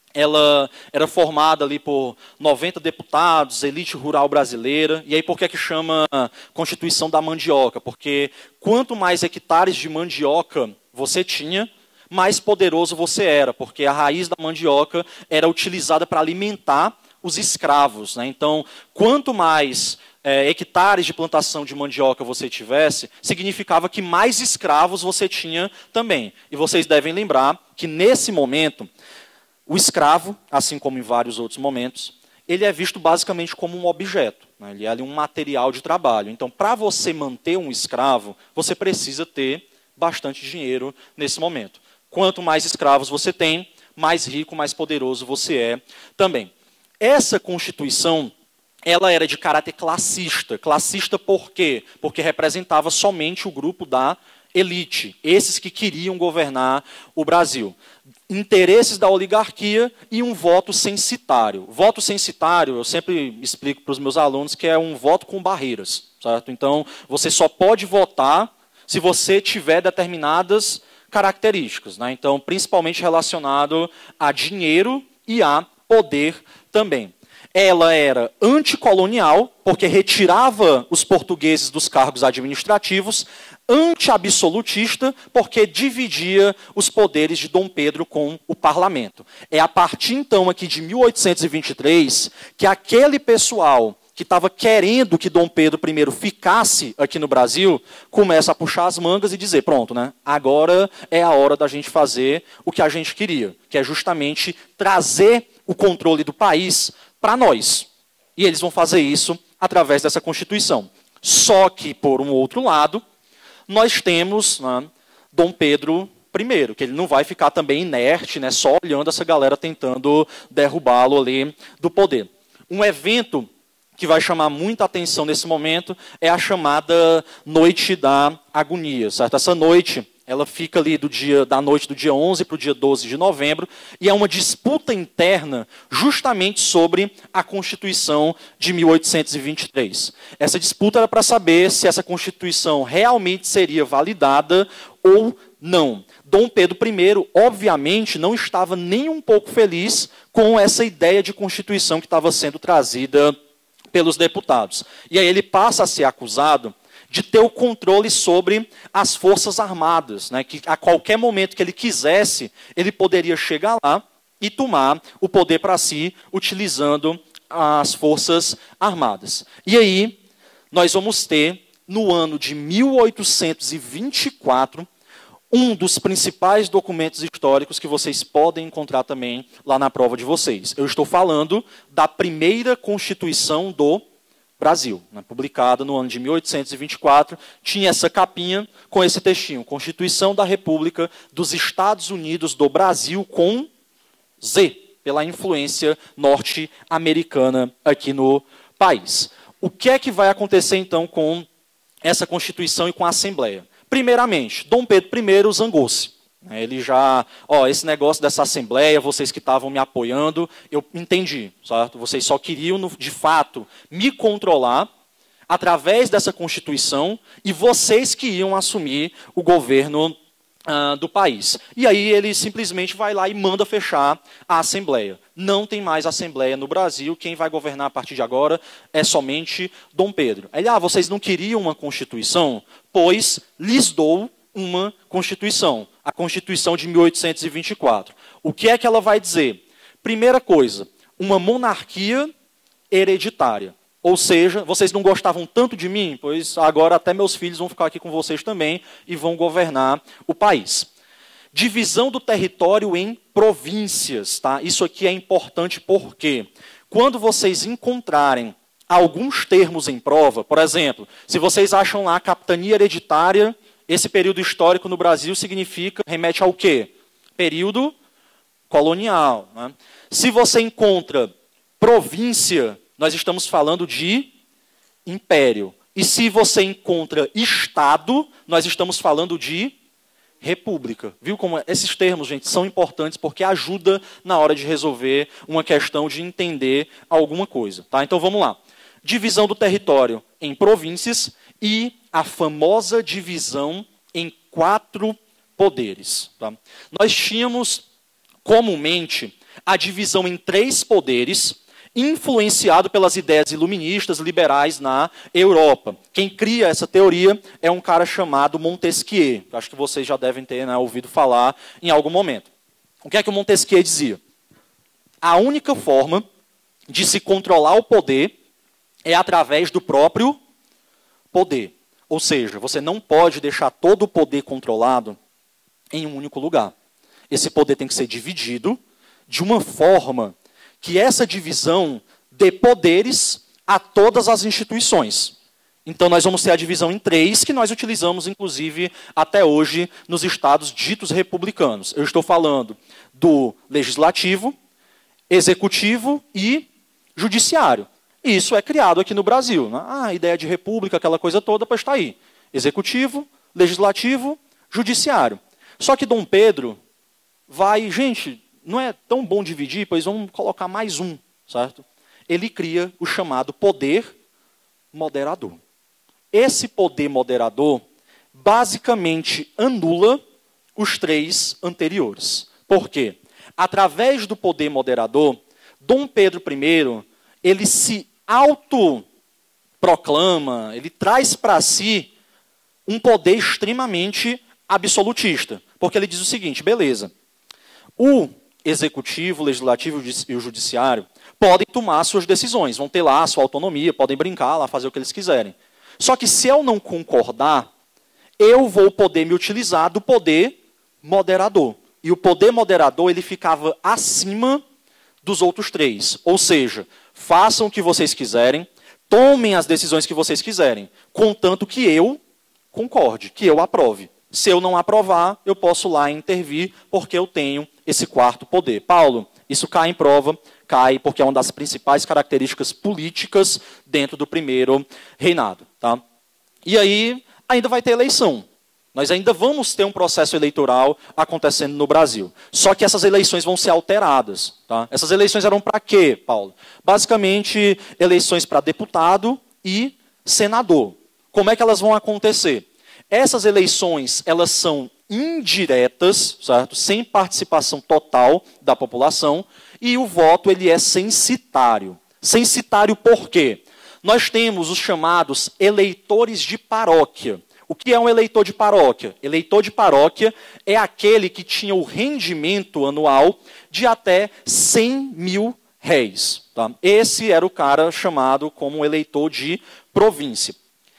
ela era formada ali por noventa deputados, elite rural brasileira. E aí por que é que chama Constituição da Mandioca? Porque quanto mais hectares de mandioca você tinha, mais poderoso você era, porque a raiz da mandioca era utilizada para alimentar os escravos, né? Então, quanto mais é, hectares de plantação de mandioca você tivesse, significava que mais escravos você tinha também. E vocês devem lembrar que, nesse momento, o escravo, assim como em vários outros momentos, ele é visto basicamente como um objeto, né? Ele é ali um material de trabalho. Então, para você manter um escravo, você precisa ter bastante dinheiro nesse momento. Quanto mais escravos você tem, mais rico, mais poderoso você é também. Essa Constituição, ela era de caráter classista. Classista por quê? Porque representava somente o grupo da elite, esses que queriam governar o Brasil. Interesses da oligarquia e um voto censitário. Voto censitário, eu sempre explico para os meus alunos que é um voto com barreiras, certo? Então, você só pode votar se você tiver determinadas características, né? Então, principalmente relacionado a dinheiro e a poder também. Ela era anticolonial, porque retirava os portugueses dos cargos administrativos, anti-absolutista, porque dividia os poderes de Dom Pedro com o parlamento. É a partir, então, aqui de mil oitocentos e vinte e três, que aquele pessoal que estava querendo que Dom Pedro I ficasse aqui no Brasil, começa a puxar as mangas e dizer, pronto, né? Agora é a hora da gente fazer o que a gente queria, que é justamente trazer o controle do país para nós. E eles vão fazer isso através dessa Constituição. Só que, por um outro lado, nós temos, né, Dom Pedro I, que ele não vai ficar também inerte, né, só olhando essa galera tentando derrubá-lo ali do poder. Um evento que vai chamar muita atenção nesse momento é a chamada Noite da Agonia, certo? Essa noite, ela fica ali do dia, da noite do dia onze para o dia doze de novembro, e é uma disputa interna justamente sobre a Constituição de mil oitocentos e vinte e três. Essa disputa era para saber se essa Constituição realmente seria validada ou não. Dom Pedro I, obviamente, não estava nem um pouco feliz com essa ideia de Constituição que estava sendo trazida pelos deputados. E aí ele passa a ser acusado de ter o controle sobre as Forças Armadas, né, que a qualquer momento que ele quisesse, ele poderia chegar lá e tomar o poder para si, utilizando as Forças Armadas. E aí, nós vamos ter, no ano de mil oitocentos e vinte e quatro, um dos principais documentos históricos que vocês podem encontrar também lá na prova de vocês. Eu estou falando da primeira Constituição do Brasil, né, publicada no ano de mil oitocentos e vinte e quatro, tinha essa capinha com esse textinho, Constituição da República dos Estados Unidos do Brasil com Z, pela influência norte-americana aqui no país. O que é que vai acontecer então com essa Constituição e com a Assembleia? Primeiramente, Dom Pedro I zangou-se. Ele já, ó, esse negócio dessa Assembleia, vocês que estavam me apoiando, eu entendi, certo? Vocês só queriam, de fato, me controlar através dessa Constituição e vocês que iam assumir o governo ah, do país. E aí ele simplesmente vai lá e manda fechar a Assembleia. Não tem mais Assembleia no Brasil, quem vai governar a partir de agora é somente Dom Pedro. Ele, ah, vocês não queriam uma Constituição? Pois lhes dou uma Constituição, a Constituição de mil oitocentos e vinte e quatro. O que é que ela vai dizer? Primeira coisa, uma monarquia hereditária. Ou seja, vocês não gostavam tanto de mim, pois agora até meus filhos vão ficar aqui com vocês também e vão governar o país. Divisão do território em províncias. Tá? Isso aqui é importante porque quando vocês encontrarem alguns termos em prova, por exemplo, se vocês acham lá capitania hereditária, esse período histórico no Brasil significa, remete ao quê? Período colonial. Né? Se você encontra província, nós estamos falando de império. E se você encontra estado, nós estamos falando de república. Viu como esses termos, gente, são importantes porque ajuda na hora de resolver uma questão de entender alguma coisa. Tá? Então vamos lá. divisão do território em províncias e a famosa divisão em quatro poderes. Tá? Nós tínhamos, comumente, a divisão em três poderes, influenciado pelas ideias iluministas liberais na Europa. Quem cria essa teoria é um cara chamado Montesquieu. Acho que vocês já devem ter, né, ouvido falar em algum momento. O que é que o Montesquieu dizia? A única forma de se controlar o poder é através do próprio poder. Ou seja, você não pode deixar todo o poder controlado em um único lugar. Esse poder tem que ser dividido de uma forma que essa divisão dê poderes a todas as instituições. Então, nós vamos ter a divisão em três, que nós utilizamos, inclusive, até hoje, nos estados ditos republicanos. Eu estou falando do legislativo, executivo e judiciário. E isso é criado aqui no Brasil. Né? Ah, a ideia de república, aquela coisa toda, pois está aí. Executivo, legislativo, judiciário. Só que Dom Pedro vai... Gente, não é tão bom dividir, pois vamos colocar mais um, certo? Ele cria o chamado poder moderador. Esse poder moderador basicamente anula os três anteriores. Por quê? Através do poder moderador, Dom Pedro I, ele se autoproclama, ele traz para si um poder extremamente absolutista. Porque ele diz o seguinte, beleza, o executivo, o legislativo e o judiciário podem tomar suas decisões, vão ter lá a sua autonomia, podem brincar lá, fazer o que eles quiserem. Só que se eu não concordar, eu vou poder me utilizar do poder moderador. E o poder moderador, ele ficava acima dos outros três. Ou seja, façam o que vocês quiserem, tomem as decisões que vocês quiserem, contanto que eu concorde, que eu aprove. Se eu não aprovar, eu posso lá intervir, porque eu tenho esse quarto poder. Paulo, isso cai em prova, cai porque é uma das principais características políticas dentro do primeiro reinado. Tá? E aí, ainda vai ter eleição. Nós ainda vamos ter um processo eleitoral acontecendo no Brasil. Só que essas eleições vão ser alteradas. Tá? Essas eleições eram para quê, Paulo? Basicamente, eleições para deputado e senador. Como é que elas vão acontecer? Essas eleições, elas são indiretas, certo? Sem participação total da população, e o voto ele é censitário. Censitário por quê? Nós temos os chamados eleitores de paróquia. O que é um eleitor de paróquia? Eleitor de paróquia é aquele que tinha o rendimento anual de até cem mil réis. Tá? Esse era o cara chamado como eleitor de província.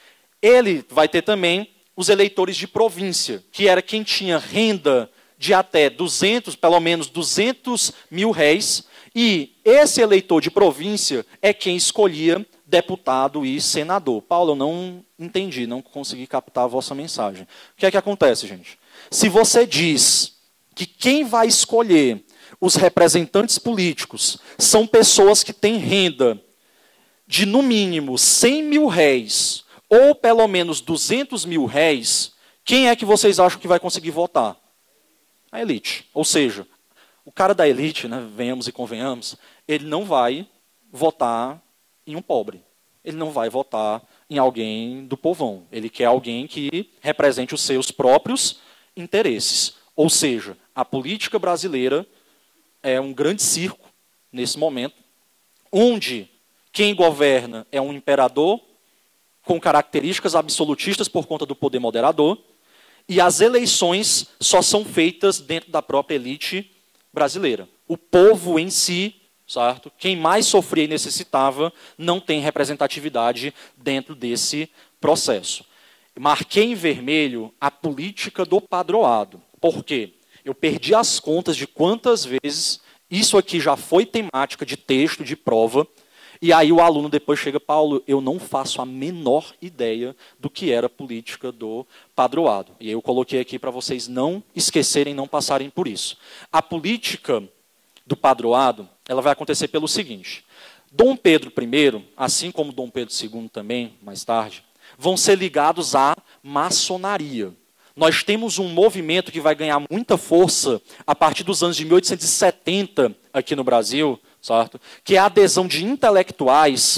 Ele vai ter também os eleitores de província, que era quem tinha renda de até duzentos, pelo menos duzentos mil réis, e esse eleitor de província é quem escolhia deputado e senador. Paulo, eu não entendi, não consegui captar a vossa mensagem. O que é que acontece, gente? Se você diz que quem vai escolher os representantes políticos são pessoas que têm renda de, no mínimo, cem mil réis, ou pelo menos duzentos mil réis, quem é que vocês acham que vai conseguir votar? A elite. Ou seja, o cara da elite, né, venhamos e convenhamos, ele não vai votar em um pobre. Ele não vai votar em alguém do povão. Ele quer alguém que represente os seus próprios interesses. Ou seja, a política brasileira é um grande circo, nesse momento, onde quem governa é um imperador com características absolutistas por conta do poder moderador, e as eleições só são feitas dentro da própria elite brasileira. O povo em si, certo? Quem mais sofria e necessitava, não tem representatividade dentro desse processo. Marquei em vermelho a política do padroado. Por quê? Eu perdi as contas de quantas vezes isso aqui já foi temática de texto, de prova, e aí o aluno depois chega, Paulo, eu não faço a menor ideia do que era a política do padroado. E eu coloquei aqui para vocês não esquecerem, não passarem por isso. A política do padroado, ela vai acontecer pelo seguinte. Dom Pedro I, assim como Dom Pedro segundo também, mais tarde, vão ser ligados à maçonaria. Nós temos um movimento que vai ganhar muita força a partir dos anos de mil oitocentos e setenta aqui no Brasil, certo? Que é a adesão de intelectuais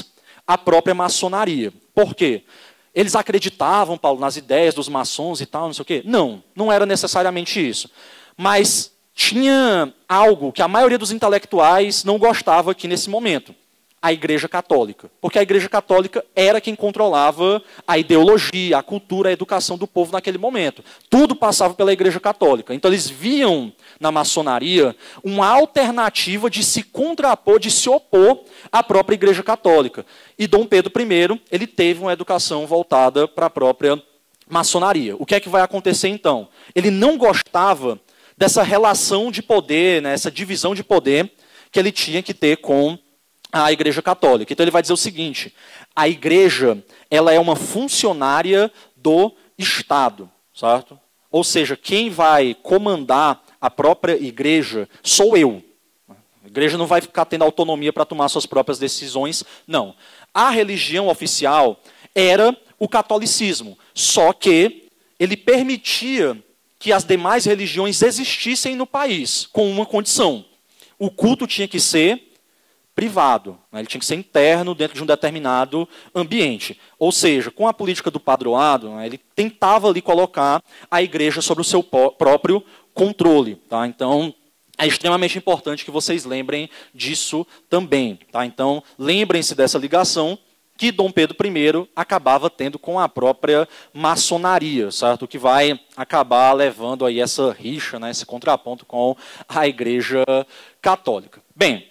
a própria maçonaria. Por quê? Eles acreditavam, Paulo, nas ideias dos maçons e tal, não sei o quê? Não, não era necessariamente isso. Mas tinha algo que a maioria dos intelectuais não gostava aqui nesse momento. A Igreja Católica. Porque a Igreja Católica era quem controlava a ideologia, a cultura, a educação do povo naquele momento. Tudo passava pela Igreja Católica. Então eles viam na maçonaria uma alternativa de se contrapor, de se opor à própria Igreja Católica. E Dom Pedro I, ele teve uma educação voltada para a própria maçonaria. O que é que vai acontecer então? Ele não gostava dessa relação de poder, né, essa divisão de poder que ele tinha que ter com a Igreja Católica. Então ele vai dizer o seguinte: a Igreja, ela é uma funcionária do Estado, certo? Ou seja, quem vai comandar a própria Igreja sou eu. A Igreja não vai ficar tendo autonomia para tomar suas próprias decisões, não. A religião oficial era o catolicismo, só que ele permitia que as demais religiões existissem no país, com uma condição: o culto tinha que ser privado, né? Ele tinha que ser interno dentro de um determinado ambiente. Ou seja, com a política do padroado, né, ele tentava ali colocar a igreja sobre o seu próprio controle. Tá? Então, é extremamente importante que vocês lembrem disso também. Tá? Então, lembrem-se dessa ligação que Dom Pedro I acabava tendo com a própria maçonaria, certo? O que vai acabar levando aí essa rixa, né, esse contraponto com a Igreja Católica. Bem,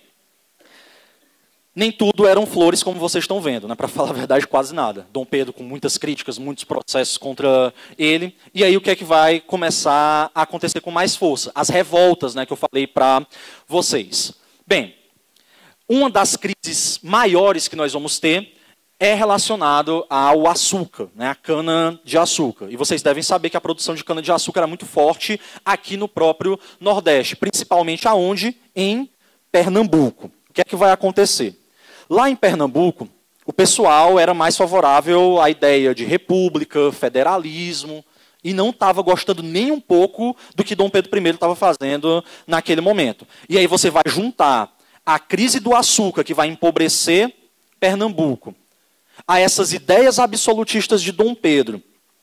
nem tudo eram flores, como vocês estão vendo, né? Para falar a verdade, quase nada. Dom Pedro com muitas críticas, muitos processos contra ele. E aí o que é que vai começar a acontecer com mais força? As revoltas, né, que eu falei para vocês. Bem, uma das crises maiores que nós vamos ter é relacionado ao açúcar, né, a cana-de-açúcar. E vocês devem saber que a produção de cana-de-açúcar era muito forte aqui no próprio Nordeste, principalmente aonde? Em Pernambuco. O que é que vai acontecer? Lá em Pernambuco, o pessoal era mais favorável à ideia de república, federalismo, e não estava gostando nem um pouco do que Dom Pedro I estava fazendo naquele momento. E aí você vai juntar a crise do açúcar, que vai empobrecer Pernambuco, a essas ideias absolutistas de Dom Pedro,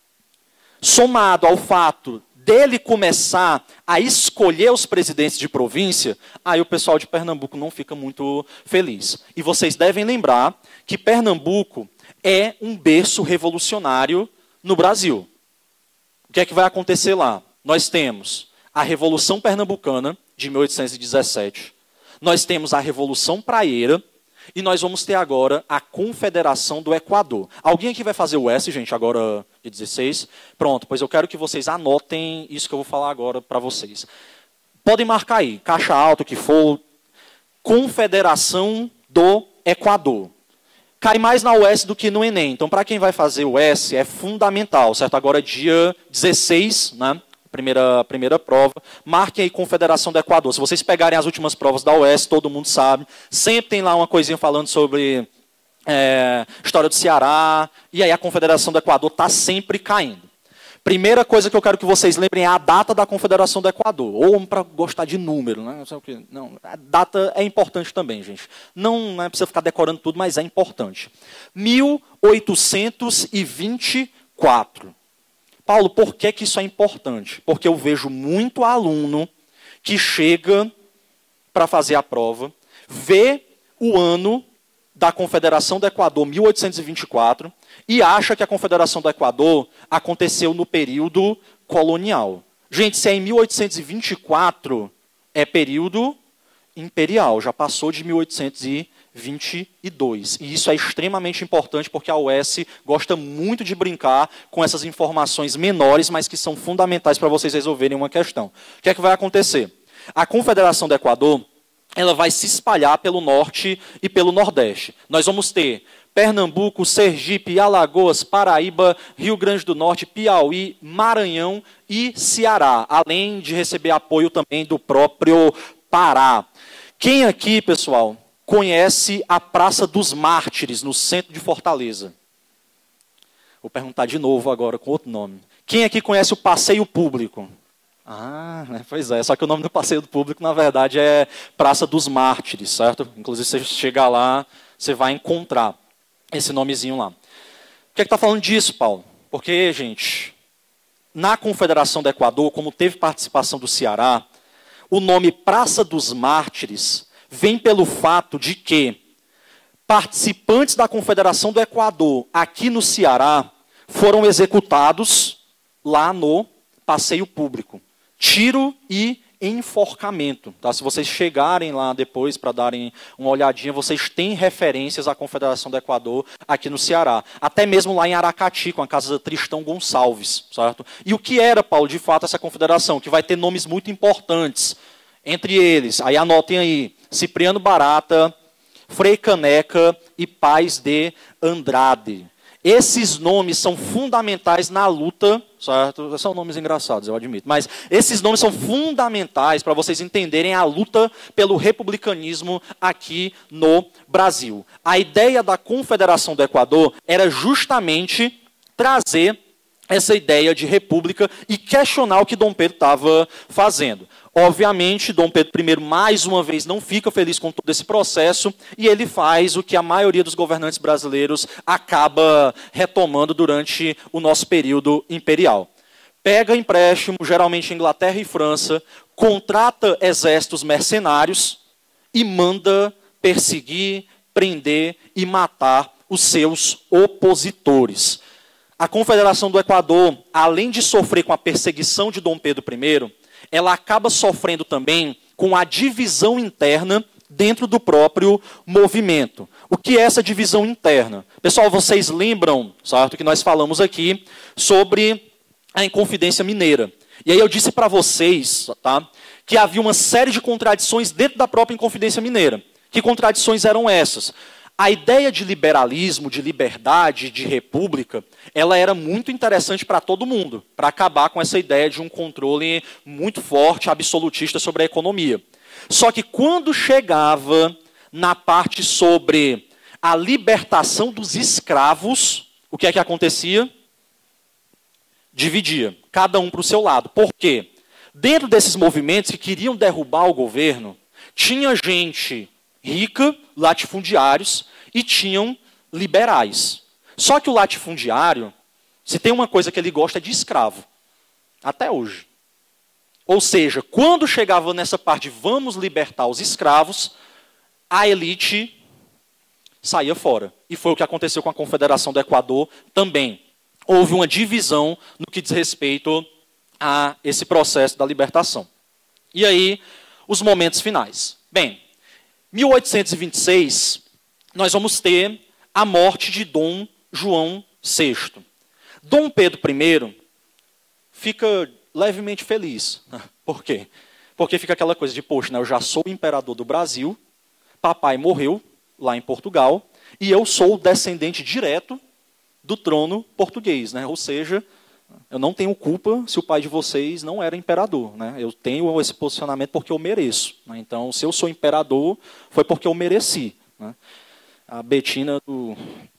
somado ao fato dele começar a escolher os presidentes de província, aí o pessoal de Pernambuco não fica muito feliz. E vocês devem lembrar que Pernambuco é um berço revolucionário no Brasil. O que é que vai acontecer lá? Nós temos a Revolução Pernambucana, de mil oitocentos e dezessete, nós temos a Revolução Praieira, e nós vamos ter agora a Confederação do Equador. Alguém aqui vai fazer o S, gente, agora de dezesseis? Pronto, pois eu quero que vocês anotem isso que eu vou falar agora para vocês. Podem marcar aí, caixa alta, o que for. Confederação do Equador. Cai mais na U S do que no Enem. Então, para quem vai fazer o S, é fundamental, certo? Agora é dia dezesseis, né? Primeira, primeira prova, marquem aí Confederação do Equador. Se vocês pegarem as últimas provas da U E S, todo mundo sabe, sempre tem lá uma coisinha falando sobre é, história do Ceará, e aí a Confederação do Equador está sempre caindo. Primeira coisa que eu quero que vocês lembrem é a data da Confederação do Equador, ou para gostar de número, né? Não sei o quê. Não, a data é importante também, gente. Não, não é precisa ficar decorando tudo, mas é importante. mil oitocentos e vinte e quatro. Paulo, por que que isso é importante? Porque eu vejo muito aluno que chega para fazer a prova, vê o ano da Confederação do Equador, mil oitocentos e vinte e quatro, e acha que a Confederação do Equador aconteceu no período colonial. Gente, se é em mil oitocentos e vinte e quatro, é período imperial, já passou de mil oitocentos e vinte e dois. E isso é extremamente importante porque a U E S gosta muito de brincar com essas informações menores, mas que são fundamentais para vocês resolverem uma questão. O que é que vai acontecer? A Confederação do Equador, ela vai se espalhar pelo norte e pelo nordeste. Nós vamos ter Pernambuco, Sergipe, Alagoas, Paraíba, Rio Grande do Norte, Piauí, Maranhão e Ceará, além de receber apoio também do próprio Pará. Quem aqui, pessoal, conhece a Praça dos Mártires, no centro de Fortaleza? Vou perguntar de novo agora, com outro nome. Quem aqui conhece o Passeio Público? Ah, né, pois é, só que o nome do Passeio Público, na verdade, é Praça dos Mártires, certo? Inclusive, se você chegar lá, você vai encontrar. esse nomezinho lá. Por que está falando disso, Paulo? Porque, gente, na Confederação do Equador, como teve participação do Ceará, o nome Praça dos Mártires vem pelo fato de que participantes da Confederação do Equador, aqui no Ceará, foram executados lá no passeio público. Tiro e enforcamento. Tá? Se vocês chegarem lá depois para darem uma olhadinha, vocês têm referências à Confederação do Equador aqui no Ceará. Até mesmo lá em Aracati, com a casa de Tristão Gonçalves. Certo? E o que era, Paulo, de fato, essa confederação? Que vai ter nomes muito importantes. Entre eles, aí anotem aí, Cipriano Barata, Frei Caneca e Paz de Andrade. Esses nomes são fundamentais na luta, certo? São nomes engraçados, eu admito, mas esses nomes são fundamentais para vocês entenderem a luta pelo republicanismo aqui no Brasil. A ideia da Confederação do Equador era justamente trazer essa ideia de república e questionar o que Dom Pedro estava fazendo. Obviamente, Dom Pedro I, mais uma vez, não fica feliz com todo esse processo e ele faz o que a maioria dos governantes brasileiros acaba retomando durante o nosso período imperial. Pega empréstimo, geralmente Inglaterra e França, contrata exércitos mercenários e manda perseguir, prender e matar os seus opositores. A Confederação do Equador, além de sofrer com a perseguição de Dom Pedro I, ela acaba sofrendo também com a divisão interna dentro do próprio movimento. O que é essa divisão interna? Pessoal, vocês lembram, certo, que nós falamos aqui sobre a Inconfidência Mineira. E aí eu disse para vocês, tá, que havia uma série de contradições dentro da própria Inconfidência Mineira. Que contradições eram essas? A ideia de liberalismo, de liberdade, de república, ela era muito interessante para todo mundo, para acabar com essa ideia de um controle muito forte, absolutista sobre a economia. Só que quando chegava na parte sobre a libertação dos escravos, o que é que acontecia? Dividia, cada um para o seu lado. Por quê? Dentro desses movimentos que queriam derrubar o governo, tinha gente rica, latifundiários, e tinham liberais. Só que o latifundiário, se tem uma coisa que ele gosta, é de escravo. Até hoje. Ou seja, quando chegava nessa parte de vamos libertar os escravos, a elite saía fora. E foi o que aconteceu com a Confederação do Equador também. Houve uma divisão no que diz respeito a esse processo da libertação. E aí, os momentos finais. Bem, mil oitocentos e vinte e seis, nós vamos ter a morte de Dom João sexto. Dom Pedro I fica levemente feliz. Por quê? Porque fica aquela coisa de, poxa, né, eu já sou o imperador do Brasil, papai morreu lá em Portugal, e eu sou o descendente direto do trono português. Né? Ou seja, eu não tenho culpa se o pai de vocês não era imperador. Né? Eu tenho esse posicionamento porque eu mereço. Né? Então, se eu sou imperador, foi porque eu mereci. Né? A Betina do...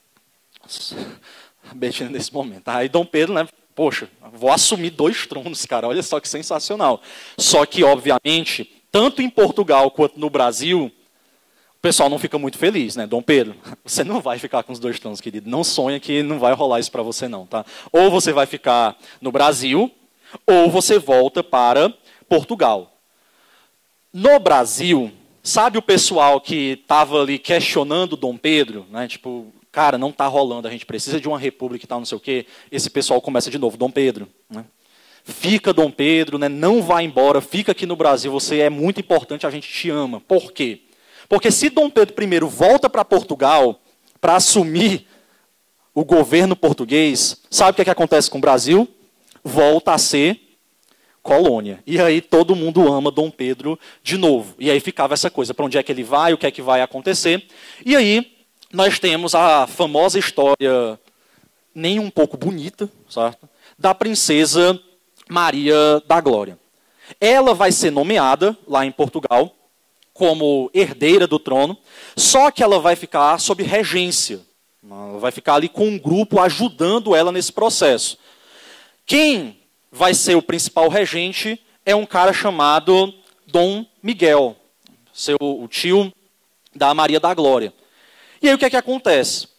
A Betina nesse momento. Aí Dom Pedro, né? Poxa, vou assumir dois tronos, cara. Olha só que sensacional. Só que, obviamente, tanto em Portugal quanto no Brasil, o pessoal não fica muito feliz, né? Dom Pedro, você não vai ficar com os dois tronos, querido. Não sonha que não vai rolar isso para você, não, tá? Ou você vai ficar no Brasil, ou você volta para Portugal. No Brasil, sabe o pessoal que estava ali questionando Dom Pedro, né? Tipo, cara, não está rolando, a gente precisa de uma república e tal, não sei o quê. Esse pessoal começa de novo, Dom Pedro, né? Fica, Dom Pedro, né? Não vá embora, fica aqui no Brasil, você é muito importante, a gente te ama. Por quê? Porque se Dom Pedro I volta para Portugal para assumir o governo português, sabe o que, é que acontece com o Brasil? Volta a ser colônia. E aí todo mundo ama Dom Pedro de novo. E aí ficava essa coisa, para onde é que ele vai, o que é que vai acontecer. E aí nós temos a famosa história, nem um pouco bonita, certo? Da princesa Maria da Glória. Ela vai ser nomeada lá em Portugal como herdeira do trono, só que ela vai ficar sob regência. Ela vai ficar ali com um grupo ajudando ela nesse processo. Quem vai ser o principal regente é um cara chamado Dom Miguel, seu, o tio da Maria da Glória. E aí o que é que acontece?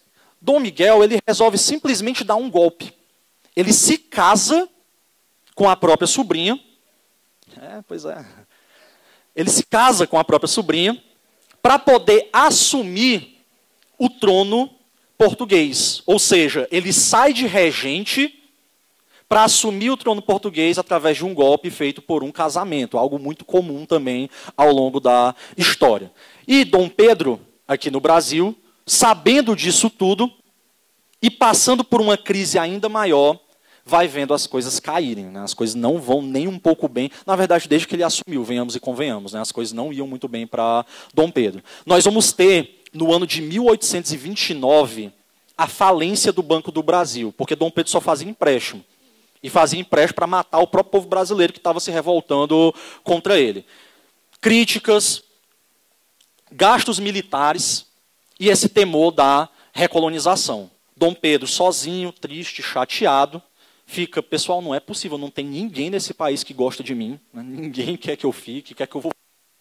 Dom Miguel, ele resolve simplesmente dar um golpe. Ele se casa com a própria sobrinha. É, pois é. Ele se casa com a própria sobrinha para poder assumir o trono português. Ou seja, ele sai de regente para assumir o trono português através de um golpe feito por um casamento, algo muito comum também ao longo da história. E Dom Pedro, aqui no Brasil, sabendo disso tudo e passando por uma crise ainda maior, vai vendo as coisas caírem, né? As coisas não vão nem um pouco bem. Na verdade, desde que ele assumiu, venhamos e convenhamos, né? As coisas não iam muito bem para Dom Pedro. Nós vamos ter, no ano de mil oitocentos e vinte e nove, a falência do Banco do Brasil, porque Dom Pedro só fazia empréstimo. E fazia empréstimo para matar o próprio povo brasileiro que estava se revoltando contra ele. Críticas, gastos militares e esse temor da recolonização. Dom Pedro sozinho, triste, chateado, fica, pessoal, não é possível, não tem ninguém nesse país que gosta de mim, né? Ninguém quer que eu fique, quer que eu vou...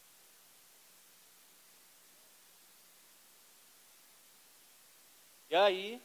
E aí...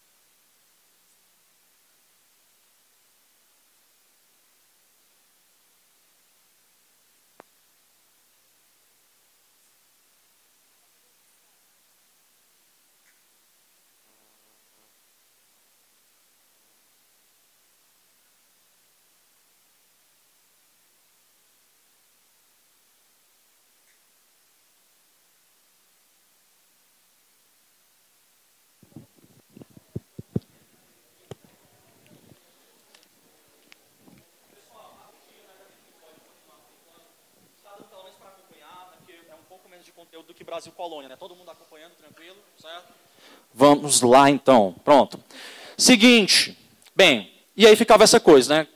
de conteúdo do que Brasil Colônia, né? Todo mundo acompanhando, tranquilo, certo? Vamos lá, então. Pronto. Seguinte. Bem, e aí ficava essa coisa, né?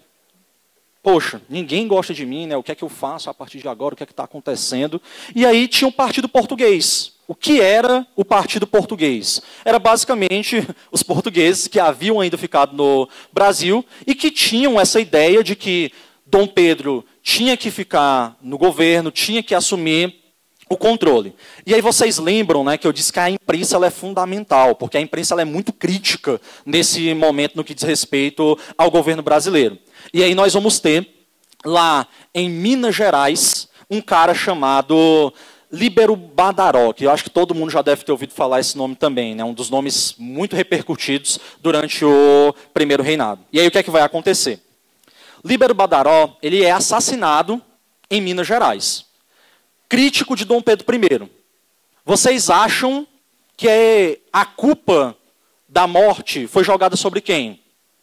Poxa, ninguém gosta de mim, né? O que é que eu faço a partir de agora? O que é que está acontecendo? E aí tinha o Partido Português. O que era o Partido Português? Era basicamente os portugueses que haviam ainda ficado no Brasil e que tinham essa ideia de que Dom Pedro tinha que ficar no governo, tinha que assumir o controle. E aí vocês lembram, né, que eu disse que a imprensa ela é fundamental, porque a imprensa ela é muito crítica nesse momento no que diz respeito ao governo brasileiro. E aí nós vamos ter, lá em Minas Gerais, um cara chamado Líbero Badaró, que eu acho que todo mundo já deve ter ouvido falar esse nome também, né, um dos nomes muito repercutidos durante o primeiro reinado. E aí o que é que vai acontecer? Líbero Badaró, ele é assassinado em Minas Gerais. Crítico de Dom Pedro I. Vocês acham que a culpa da morte foi jogada sobre quem?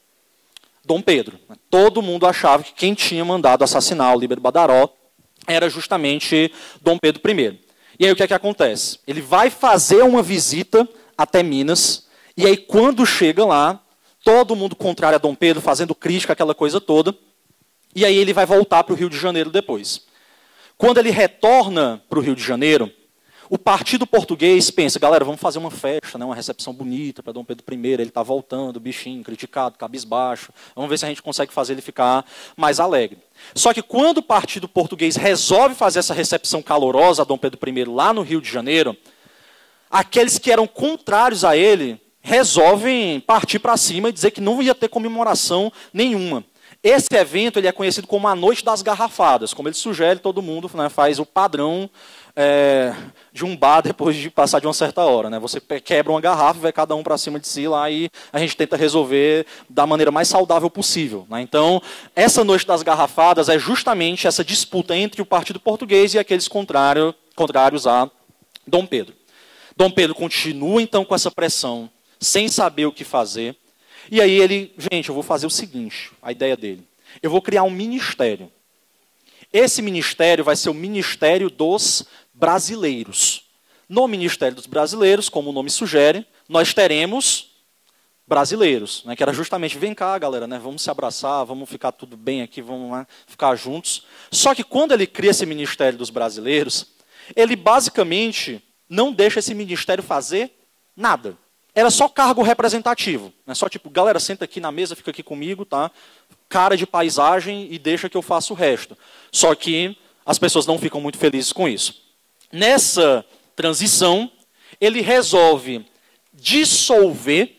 Dom Pedro. Todo mundo achava que quem tinha mandado assassinar o Líbero Badaró era justamente Dom Pedro I. E aí o que é que acontece? Ele vai fazer uma visita até Minas, e aí quando chega lá, todo mundo contrário a Dom Pedro, fazendo crítica, aquela coisa toda, e aí ele vai voltar para o Rio de Janeiro depois. Quando ele retorna para o Rio de Janeiro, o Partido Português pensa, galera, vamos fazer uma festa, né, uma recepção bonita para Dom Pedro I, ele está voltando, bichinho, criticado, cabisbaixo, vamos ver se a gente consegue fazer ele ficar mais alegre. Só que quando o Partido Português resolve fazer essa recepção calorosa a Dom Pedro I lá no Rio de Janeiro, aqueles que eram contrários a ele resolvem partir para cima e dizer que não ia ter comemoração nenhuma. Esse evento ele é conhecido como a Noite das Garrafadas. Como ele sugere, todo mundo, né, faz o padrão é, de um bar depois de passar de uma certa hora. Né? Você quebra uma garrafa, vai cada um para cima de si lá e a gente tenta resolver da maneira mais saudável possível. Né? Então, essa Noite das Garrafadas é justamente essa disputa entre o Partido Português e aqueles contrário, contrários a Dom Pedro. Dom Pedro continua, então, com essa pressão, sem saber o que fazer. E aí ele, gente, eu vou fazer o seguinte, a ideia dele. Eu vou criar um ministério. Esse ministério vai ser o Ministério dos Brasileiros. No Ministério dos Brasileiros, como o nome sugere, nós teremos brasileiros, né, que era justamente, vem cá, galera, né, vamos se abraçar, vamos ficar tudo bem aqui, vamos lá, ficar juntos. Só que quando ele cria esse Ministério dos Brasileiros, ele basicamente não deixa esse ministério fazer nada. Era só cargo representativo. Né? Só tipo, galera, senta aqui na mesa, fica aqui comigo, tá? Cara de paisagem e deixa que eu faça o resto. Só que as pessoas não ficam muito felizes com isso. Nessa transição, ele resolve dissolver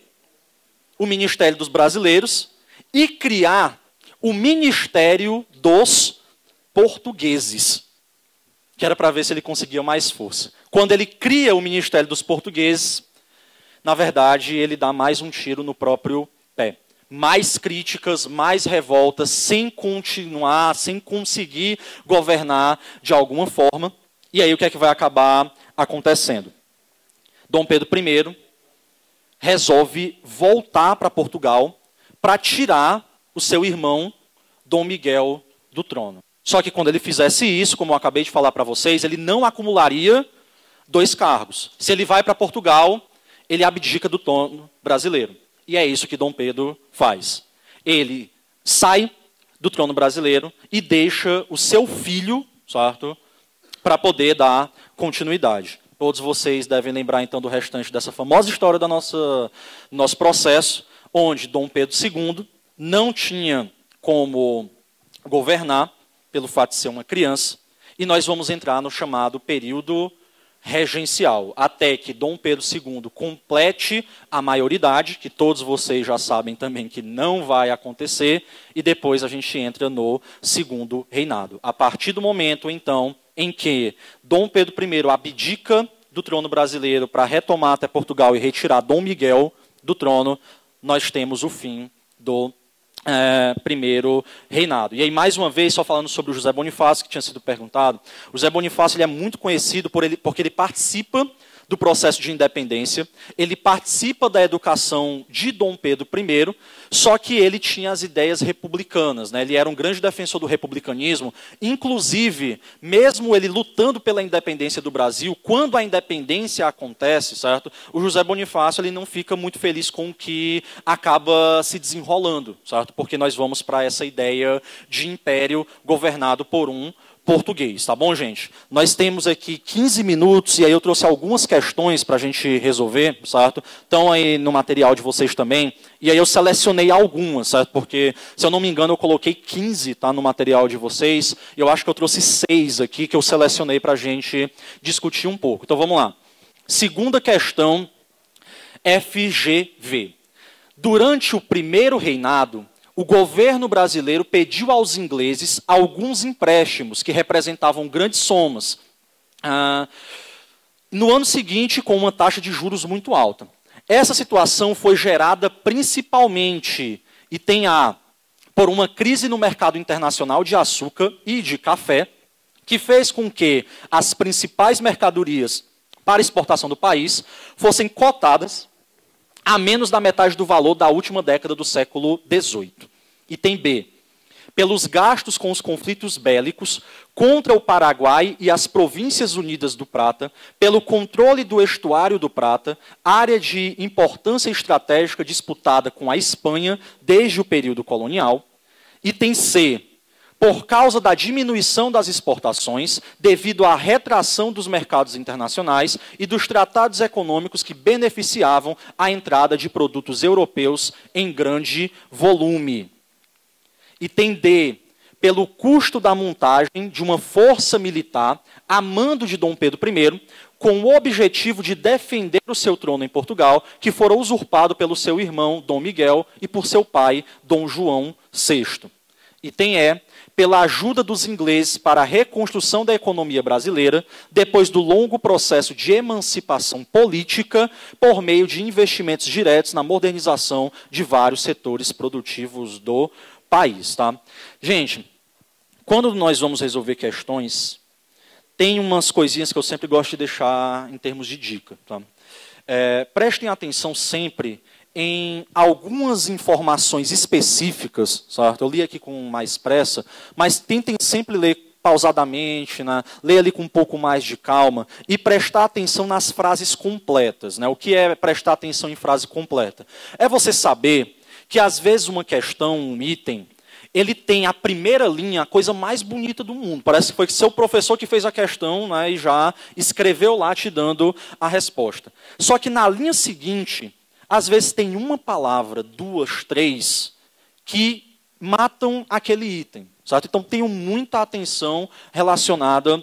o Ministério dos Brasileiros e criar o Ministério dos Portugueses, que era para ver se ele conseguia mais força. Quando ele cria o Ministério dos Portugueses, na verdade, ele dá mais um tiro no próprio pé. Mais críticas, mais revoltas, sem continuar, sem conseguir governar de alguma forma. E aí o que é que vai acabar acontecendo? Dom Pedro I resolve voltar para Portugal para tirar o seu irmão Dom Miguel do trono. Só que quando ele fizesse isso, como eu acabei de falar para vocês, ele não acumularia dois cargos. Se ele vai para Portugal, ele abdica do trono brasileiro. E é isso que Dom Pedro faz. Ele sai do trono brasileiro e deixa o seu filho, certo, para poder dar continuidade. Todos vocês devem lembrar, então, do restante dessa famosa história do nosso, nosso processo, onde Dom Pedro segundo não tinha como governar, pelo fato de ser uma criança, e nós vamos entrar no chamado período regencial, até que Dom Pedro segundo complete a maioridade, que todos vocês já sabem também que não vai acontecer, e depois a gente entra no segundo reinado. A partir do momento, então, em que Dom Pedro I abdica do trono brasileiro para retomar até Portugal e retirar Dom Miguel do trono, nós temos o fim do É, primeiro reinado. E aí, mais uma vez, só falando sobre o José Bonifácio, que tinha sido perguntado, o José Bonifácio ele é muito conhecido por ele, porque ele participa do processo de independência, ele participa da educação de Dom Pedro I, só que ele tinha as ideias republicanas, né? Ele era um grande defensor do republicanismo, inclusive, mesmo ele lutando pela independência do Brasil, quando a independência acontece, certo? O José Bonifácio ele não fica muito feliz com o que acaba se desenrolando, certo? Porque nós vamos para essa ideia de império governado por um português, tá bom, gente? Nós temos aqui quinze minutos e aí eu trouxe algumas questões para a gente resolver, certo? Estão aí no material de vocês também. E aí eu selecionei algumas, certo? Porque, se eu não me engano, eu coloquei quinze, tá, no material de vocês. E eu acho que eu trouxe seis aqui que eu selecionei para a gente discutir um pouco. Então vamos lá. Segunda questão, F G V. Durante o primeiro reinado, o governo brasileiro pediu aos ingleses alguns empréstimos que representavam grandes somas. Ah, no ano seguinte, com uma taxa de juros muito alta. Essa situação foi gerada principalmente, e tem a, por uma crise no mercado internacional de açúcar e de café, que fez com que as principais mercadorias para exportação do país fossem cotadas a menos da metade do valor da última década do século dezoito. Item B. Pelos gastos com os conflitos bélicos contra o Paraguai e as Províncias Unidas do Prata, pelo controle do estuário do Prata, área de importância estratégica disputada com a Espanha desde o período colonial. Item C. Por causa da diminuição das exportações, devido à retração dos mercados internacionais e dos tratados econômicos que beneficiavam a entrada de produtos europeus em grande volume. Item D. Pelo custo da montagem de uma força militar a mando de Dom Pedro I, com o objetivo de defender o seu trono em Portugal, que fora usurpado pelo seu irmão Dom Miguel e por seu pai Dom João sexto. Item E. Pela ajuda dos ingleses para a reconstrução da economia brasileira, depois do longo processo de emancipação política, por meio de investimentos diretos na modernização de vários setores produtivos do país. Tá? Gente, quando nós vamos resolver questões, tem umas coisinhas que eu sempre gosto de deixar em termos de dica. Tá? É, prestem atenção sempre em algumas informações específicas, certo? Eu li aqui com mais pressa, mas tentem sempre ler pausadamente, né? Ler ali com um pouco mais de calma e prestar atenção nas frases completas. Né? O que é prestar atenção em frase completa? É você saber que, às vezes, uma questão, um item, ele tem a primeira linha, a coisa mais bonita do mundo. Parece que foi seu professor que fez a questão, né, e já escreveu lá te dando a resposta. Só que na linha seguinte, às vezes tem uma palavra, duas, três, que matam aquele item. Certo? Então tenham muita atenção relacionada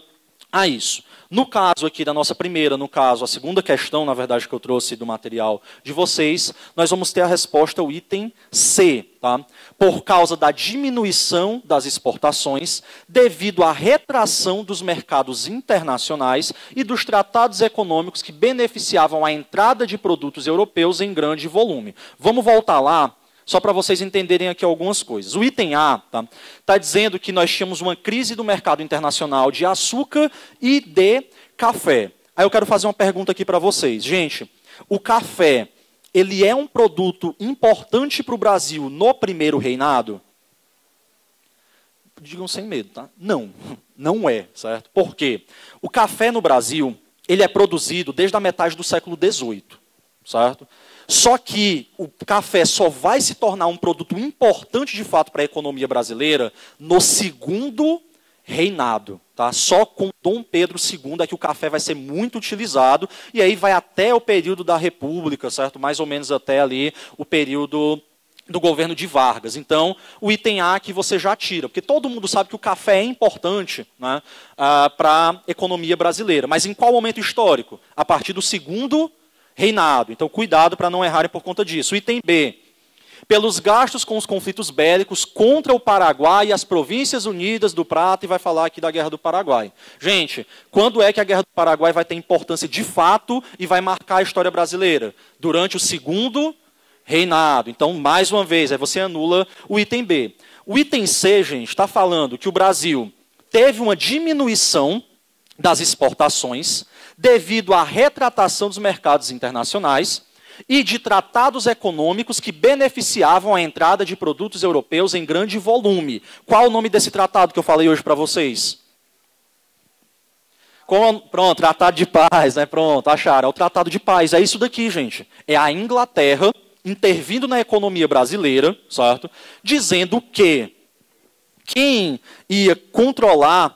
a isso. No caso aqui da nossa primeira, no caso, a segunda questão, na verdade, que eu trouxe do material de vocês, nós vamos ter a resposta, o item C, tá? Por causa da diminuição das exportações, devido à retração dos mercados internacionais e dos tratados econômicos que beneficiavam a entrada de produtos europeus em grande volume. Vamos voltar lá, só para vocês entenderem aqui algumas coisas. O item A está tá dizendo que nós tínhamos uma crise do mercado internacional de açúcar e de café. Aí eu quero fazer uma pergunta aqui para vocês. Gente, o café, ele é um produto importante para o Brasil no primeiro reinado? Digam sem medo, tá? Não, não é, certo? Por quê? O café no Brasil, ele é produzido desde a metade do século dezoito, certo? Só que o café só vai se tornar um produto importante de fato para a economia brasileira no segundo reinado. Tá? Só com Dom Pedro segundo é que o café vai ser muito utilizado, e aí vai até o período da República, certo? Mais ou menos até ali o período do governo de Vargas. Então, o item A que você já tira, porque todo mundo sabe que o café é importante, né, uh, para a economia brasileira. Mas em qual momento histórico? A partir do segundo reinado. Então, cuidado para não errarem por conta disso. Item B. Pelos gastos com os conflitos bélicos contra o Paraguai e as Províncias Unidas do Prata, e vai falar aqui da Guerra do Paraguai. Gente, quando é que a Guerra do Paraguai vai ter importância de fato e vai marcar a história brasileira? Durante o segundo reinado. Então, mais uma vez, aí você anula o item B. O item C, gente, está falando que o Brasil teve uma diminuição das exportações devido à retratação dos mercados internacionais e de tratados econômicos que beneficiavam a entrada de produtos europeus em grande volume. Qual o nome desse tratado que eu falei hoje para vocês? Com, pronto, Tratado de Paz, né? Pronto, acharam. É o Tratado de Paz. É isso daqui, gente. É a Inglaterra intervindo na economia brasileira, certo? Dizendo que quem ia controlar,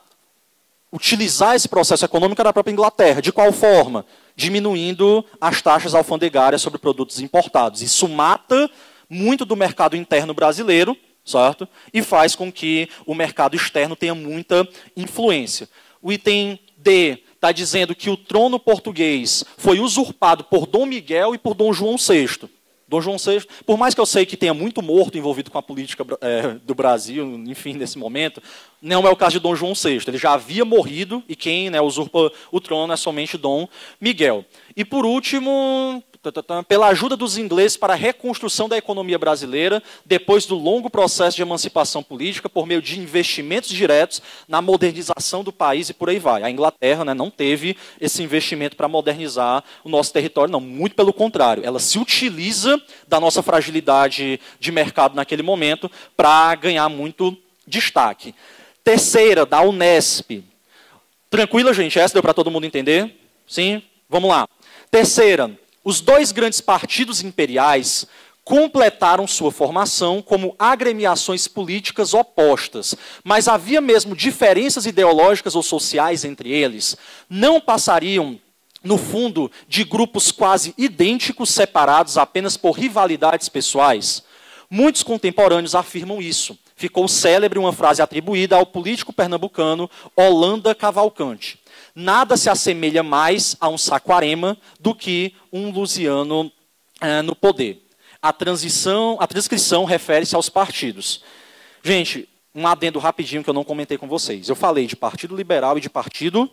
utilizar esse processo econômico era a própria Inglaterra. De qual forma? Diminuindo as taxas alfandegárias sobre produtos importados. Isso mata muito do mercado interno brasileiro, certo? E faz com que o mercado externo tenha muita influência. O item D está dizendo que o trono português foi usurpado por Dom Miguel e por Dom João sexto. Dom João sexto, por mais que eu sei que tenha muito morto envolvido com a política é, do Brasil, enfim, nesse momento, não é o caso de Dom João sexto. Ele já havia morrido e quem, né, usurpa o trono é somente Dom Miguel. E por último, pela ajuda dos ingleses para a reconstrução da economia brasileira, depois do longo processo de emancipação política, por meio de investimentos diretos na modernização do país e por aí vai. A Inglaterra, né, não teve esse investimento para modernizar o nosso território, não, muito pelo contrário. Ela se utiliza da nossa fragilidade de mercado naquele momento para ganhar muito destaque. Terceira, da Unesp. Tranquila, gente? Essa deu para todo mundo entender? Sim? Vamos lá. Terceira. Os dois grandes partidos imperiais completaram sua formação como agremiações políticas opostas, mas havia mesmo diferenças ideológicas ou sociais entre eles, não passariam, no fundo, de grupos quase idênticos separados apenas por rivalidades pessoais? Muitos contemporâneos afirmam isso. Ficou célebre uma frase atribuída ao político pernambucano Holanda Cavalcante. Nada se assemelha mais a um Saquarema do que um lusiano eh, no poder. A, transição, a transcrição refere-se aos partidos. Gente, um adendo rapidinho que eu não comentei com vocês. Eu falei de partido liberal e de partido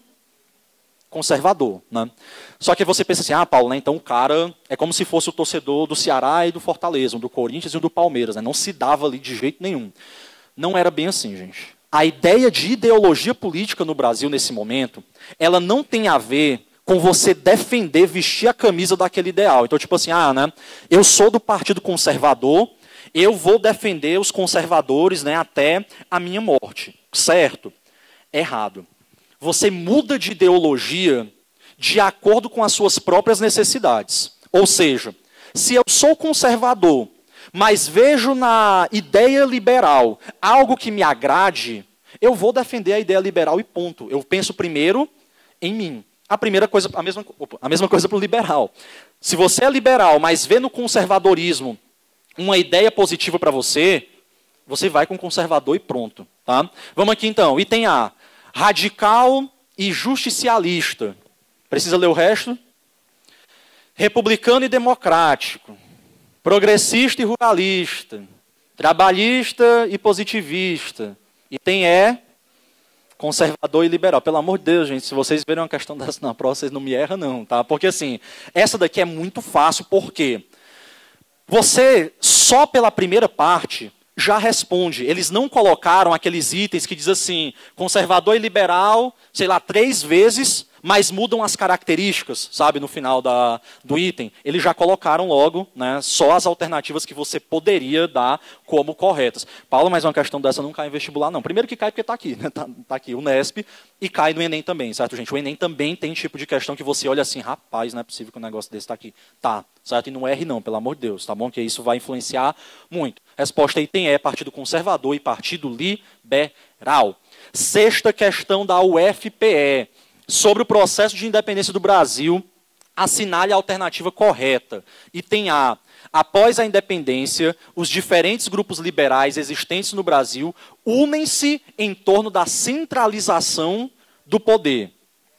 conservador. Né? Só que você pensa assim, ah, Paulo, né, então o cara é como se fosse o torcedor do Ceará e do Fortaleza, um do Corinthians e um do Palmeiras. Né? Não se dava ali de jeito nenhum. Não era bem assim, gente. A ideia de ideologia política no Brasil nesse momento, ela não tem a ver com você defender, vestir a camisa daquele ideal. Então, tipo assim, ah, né, eu sou do Partido Conservador, eu vou defender os conservadores, né, até a minha morte. Certo? Errado. Você muda de ideologia de acordo com as suas próprias necessidades. Ou seja, se eu sou conservador, mas vejo na ideia liberal algo que me agrade, eu vou defender a ideia liberal e ponto. Eu penso primeiro em mim. A primeira coisa, a mesma, opa, a mesma coisa para o liberal. Se você é liberal, mas vê no conservadorismo uma ideia positiva para você, você vai com o conservador e pronto. Tá? Vamos aqui então, item A. Radical e justicialista. Precisa ler o resto? Republicano e democrático, progressista e ruralista, trabalhista e positivista. Item E, conservador e liberal. Pelo amor de Deus, gente, se vocês verem uma questão dessa na prova, vocês não me erram não, tá? Porque assim, essa daqui é muito fácil, por quê? Você, só pela primeira parte, já responde. Eles não colocaram aqueles itens que diz assim, conservador e liberal, sei lá, três vezes, mas mudam as características, sabe, no final da, do item. Eles já colocaram logo, né, só as alternativas que você poderia dar como corretas. Paulo, mas uma questão dessa não cai em vestibular, não. Primeiro que cai porque está aqui, né, tá, tá aqui o Nesp, e cai no Enem também, certo, gente? O Enem também tem tipo de questão que você olha assim, rapaz, não é possível que um negócio desse está aqui. Tá, certo? E não erre não, pelo amor de Deus, tá bom? Porque isso vai influenciar muito. Resposta item E, partido conservador e partido liberal. Sexta questão da U F P E. Sobre o processo de independência do Brasil, assinale a alternativa correta. Item A. Após a independência, os diferentes grupos liberais existentes no Brasil unem-se em torno da centralização do poder.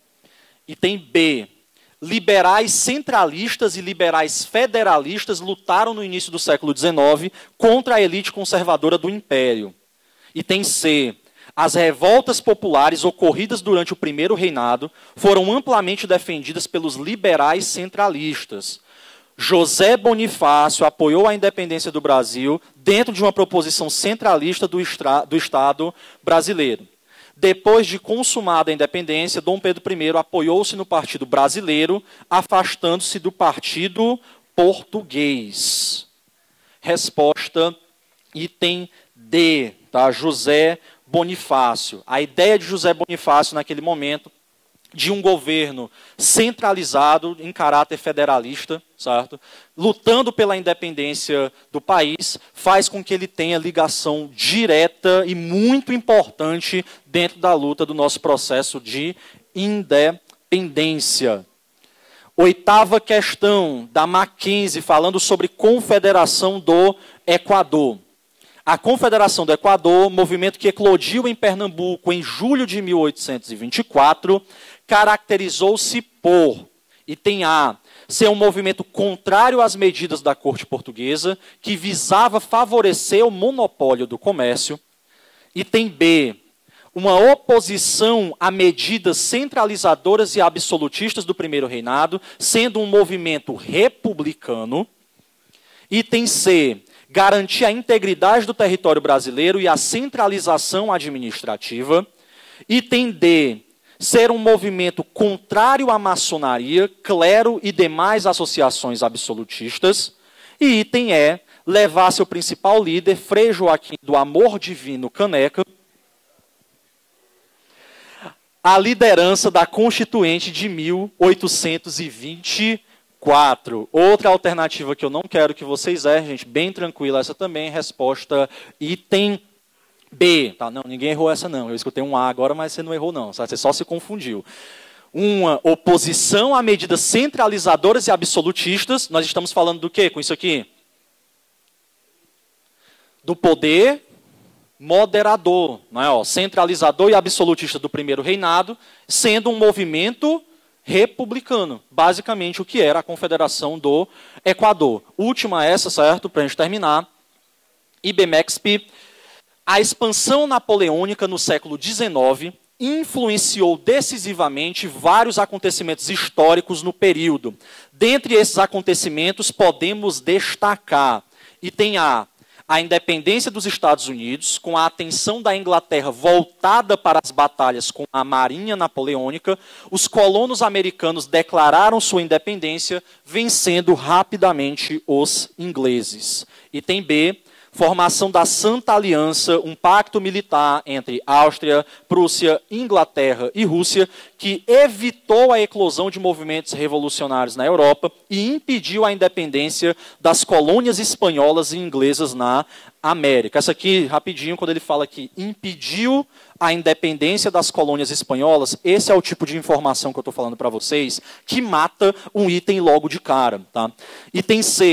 Item B. Liberais centralistas e liberais federalistas lutaram no início do século dezenove contra a elite conservadora do Império. Item C. As revoltas populares ocorridas durante o primeiro reinado foram amplamente defendidas pelos liberais centralistas. José Bonifácio apoiou a independência do Brasil dentro de uma proposição centralista do, do Estado brasileiro. Depois de consumada a independência, Dom Pedro I apoiou-se no Partido Brasileiro, afastando-se do Partido Português. Resposta, item D, tá? José Bonifácio. A ideia de José Bonifácio, naquele momento, de um governo centralizado em caráter federalista, certo? Lutando pela independência do país, faz com que ele tenha ligação direta e muito importante dentro da luta do nosso processo de independência. Oitava questão da Mackenzie, falando sobre Confederação do Equador. A Confederação do Equador, movimento que eclodiu em Pernambuco em julho de mil oitocentos e vinte e quatro, caracterizou-se por, item A, ser um movimento contrário às medidas da corte portuguesa, que visava favorecer o monopólio do comércio. Item B, uma oposição a medidas centralizadoras e absolutistas do primeiro reinado, sendo um movimento republicano. Item C, garantir a integridade do território brasileiro e a centralização administrativa. Item D, ser um movimento contrário à maçonaria, clero e demais associações absolutistas. E item E, levar seu principal líder, Frei Joaquim do Amor Divino Caneca, à liderança da Constituinte de mil oitocentos e vinte e quatro. Outra alternativa que eu não quero que vocês errem, gente, bem tranquila essa também, resposta item B. Tá, não, ninguém errou essa não, eu escutei um A agora, mas você não errou não, sabe? Você só se confundiu. Uma oposição a medidas centralizadoras e absolutistas, nós estamos falando do quê com isso aqui? Do poder moderador, não é? Ó, centralizador e absolutista do primeiro reinado, sendo um movimento republicano, basicamente o que era a Confederação do Equador. Última essa, certo? Para a gente terminar. I B M E X P. A expansão napoleônica no século dezenove influenciou decisivamente vários acontecimentos históricos no período. Dentre esses acontecimentos, podemos destacar, item A, a independência dos Estados Unidos, com a atenção da Inglaterra voltada para as batalhas com a Marinha Napoleônica, os colonos americanos declararam sua independência, vencendo rapidamente os ingleses. Item B, formação da Santa Aliança, um pacto militar entre Áustria, Prússia, Inglaterra e Rússia, que evitou a eclosão de movimentos revolucionários na Europa e impediu a independência das colônias espanholas e inglesas na América. Essa aqui, rapidinho, quando ele fala que impediu a independência das colônias espanholas, esse é o tipo de informação que eu estou falando para vocês, que mata um item logo de cara. Tá? Item C.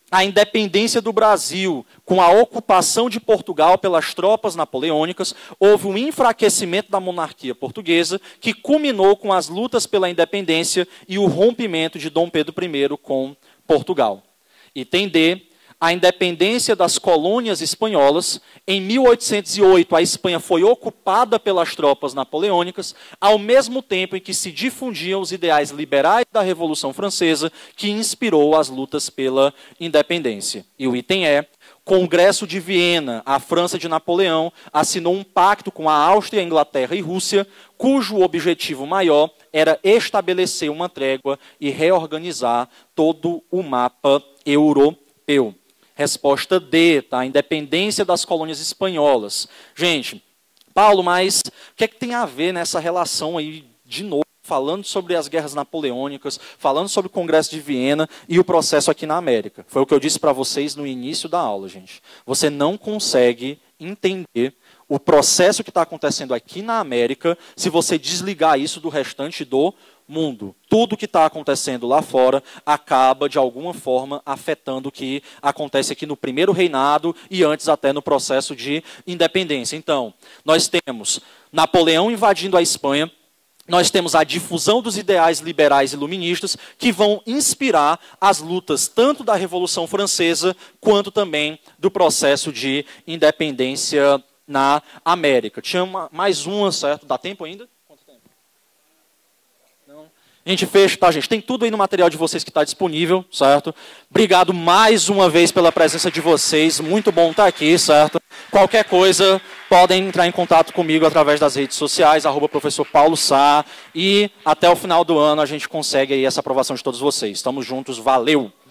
a independência do Brasil, com a ocupação de Portugal pelas tropas napoleônicas, houve um enfraquecimento da monarquia portuguesa, que culminou com as lutas pela independência e o rompimento de Dom Pedro I com Portugal. Item D, a independência das colônias espanholas. Em mil oitocentos e oito, a Espanha foi ocupada pelas tropas napoleônicas, ao mesmo tempo em que se difundiam os ideais liberais da Revolução Francesa, que inspirou as lutas pela independência. E o item E, Congresso de Viena, a França de Napoleão assinou um pacto com a Áustria, Inglaterra e Rússia, cujo objetivo maior era estabelecer uma trégua e reorganizar todo o mapa europeu. Resposta D, tá? Independência das colônias espanholas. Gente, Paulo, mas o que é que tem a ver nessa relação aí, de novo, falando sobre as guerras napoleônicas, falando sobre o Congresso de Viena e o processo aqui na América? Foi o que eu disse para vocês no início da aula, gente. Você não consegue entender o processo que está acontecendo aqui na América se você desligar isso do restante do mundo. Tudo que está acontecendo lá fora acaba, de alguma forma, afetando o que acontece aqui no primeiro reinado e antes até no processo de independência. Então, nós temos Napoleão invadindo a Espanha, nós temos a difusão dos ideais liberais iluministas que vão inspirar as lutas tanto da Revolução Francesa quanto também do processo de independência na América. Tinha uma, mais uma, certo? Dá tempo ainda? Quanto tempo? Não. A gente fecha, tá, gente? Tem tudo aí no material de vocês que está disponível, certo? Obrigado mais uma vez pela presença de vocês. Muito bom estar aqui, certo? Qualquer coisa, podem entrar em contato comigo através das redes sociais, arroba professor Paulo Sá, e até o final do ano a gente consegue aí essa aprovação de todos vocês. Estamos juntos, valeu!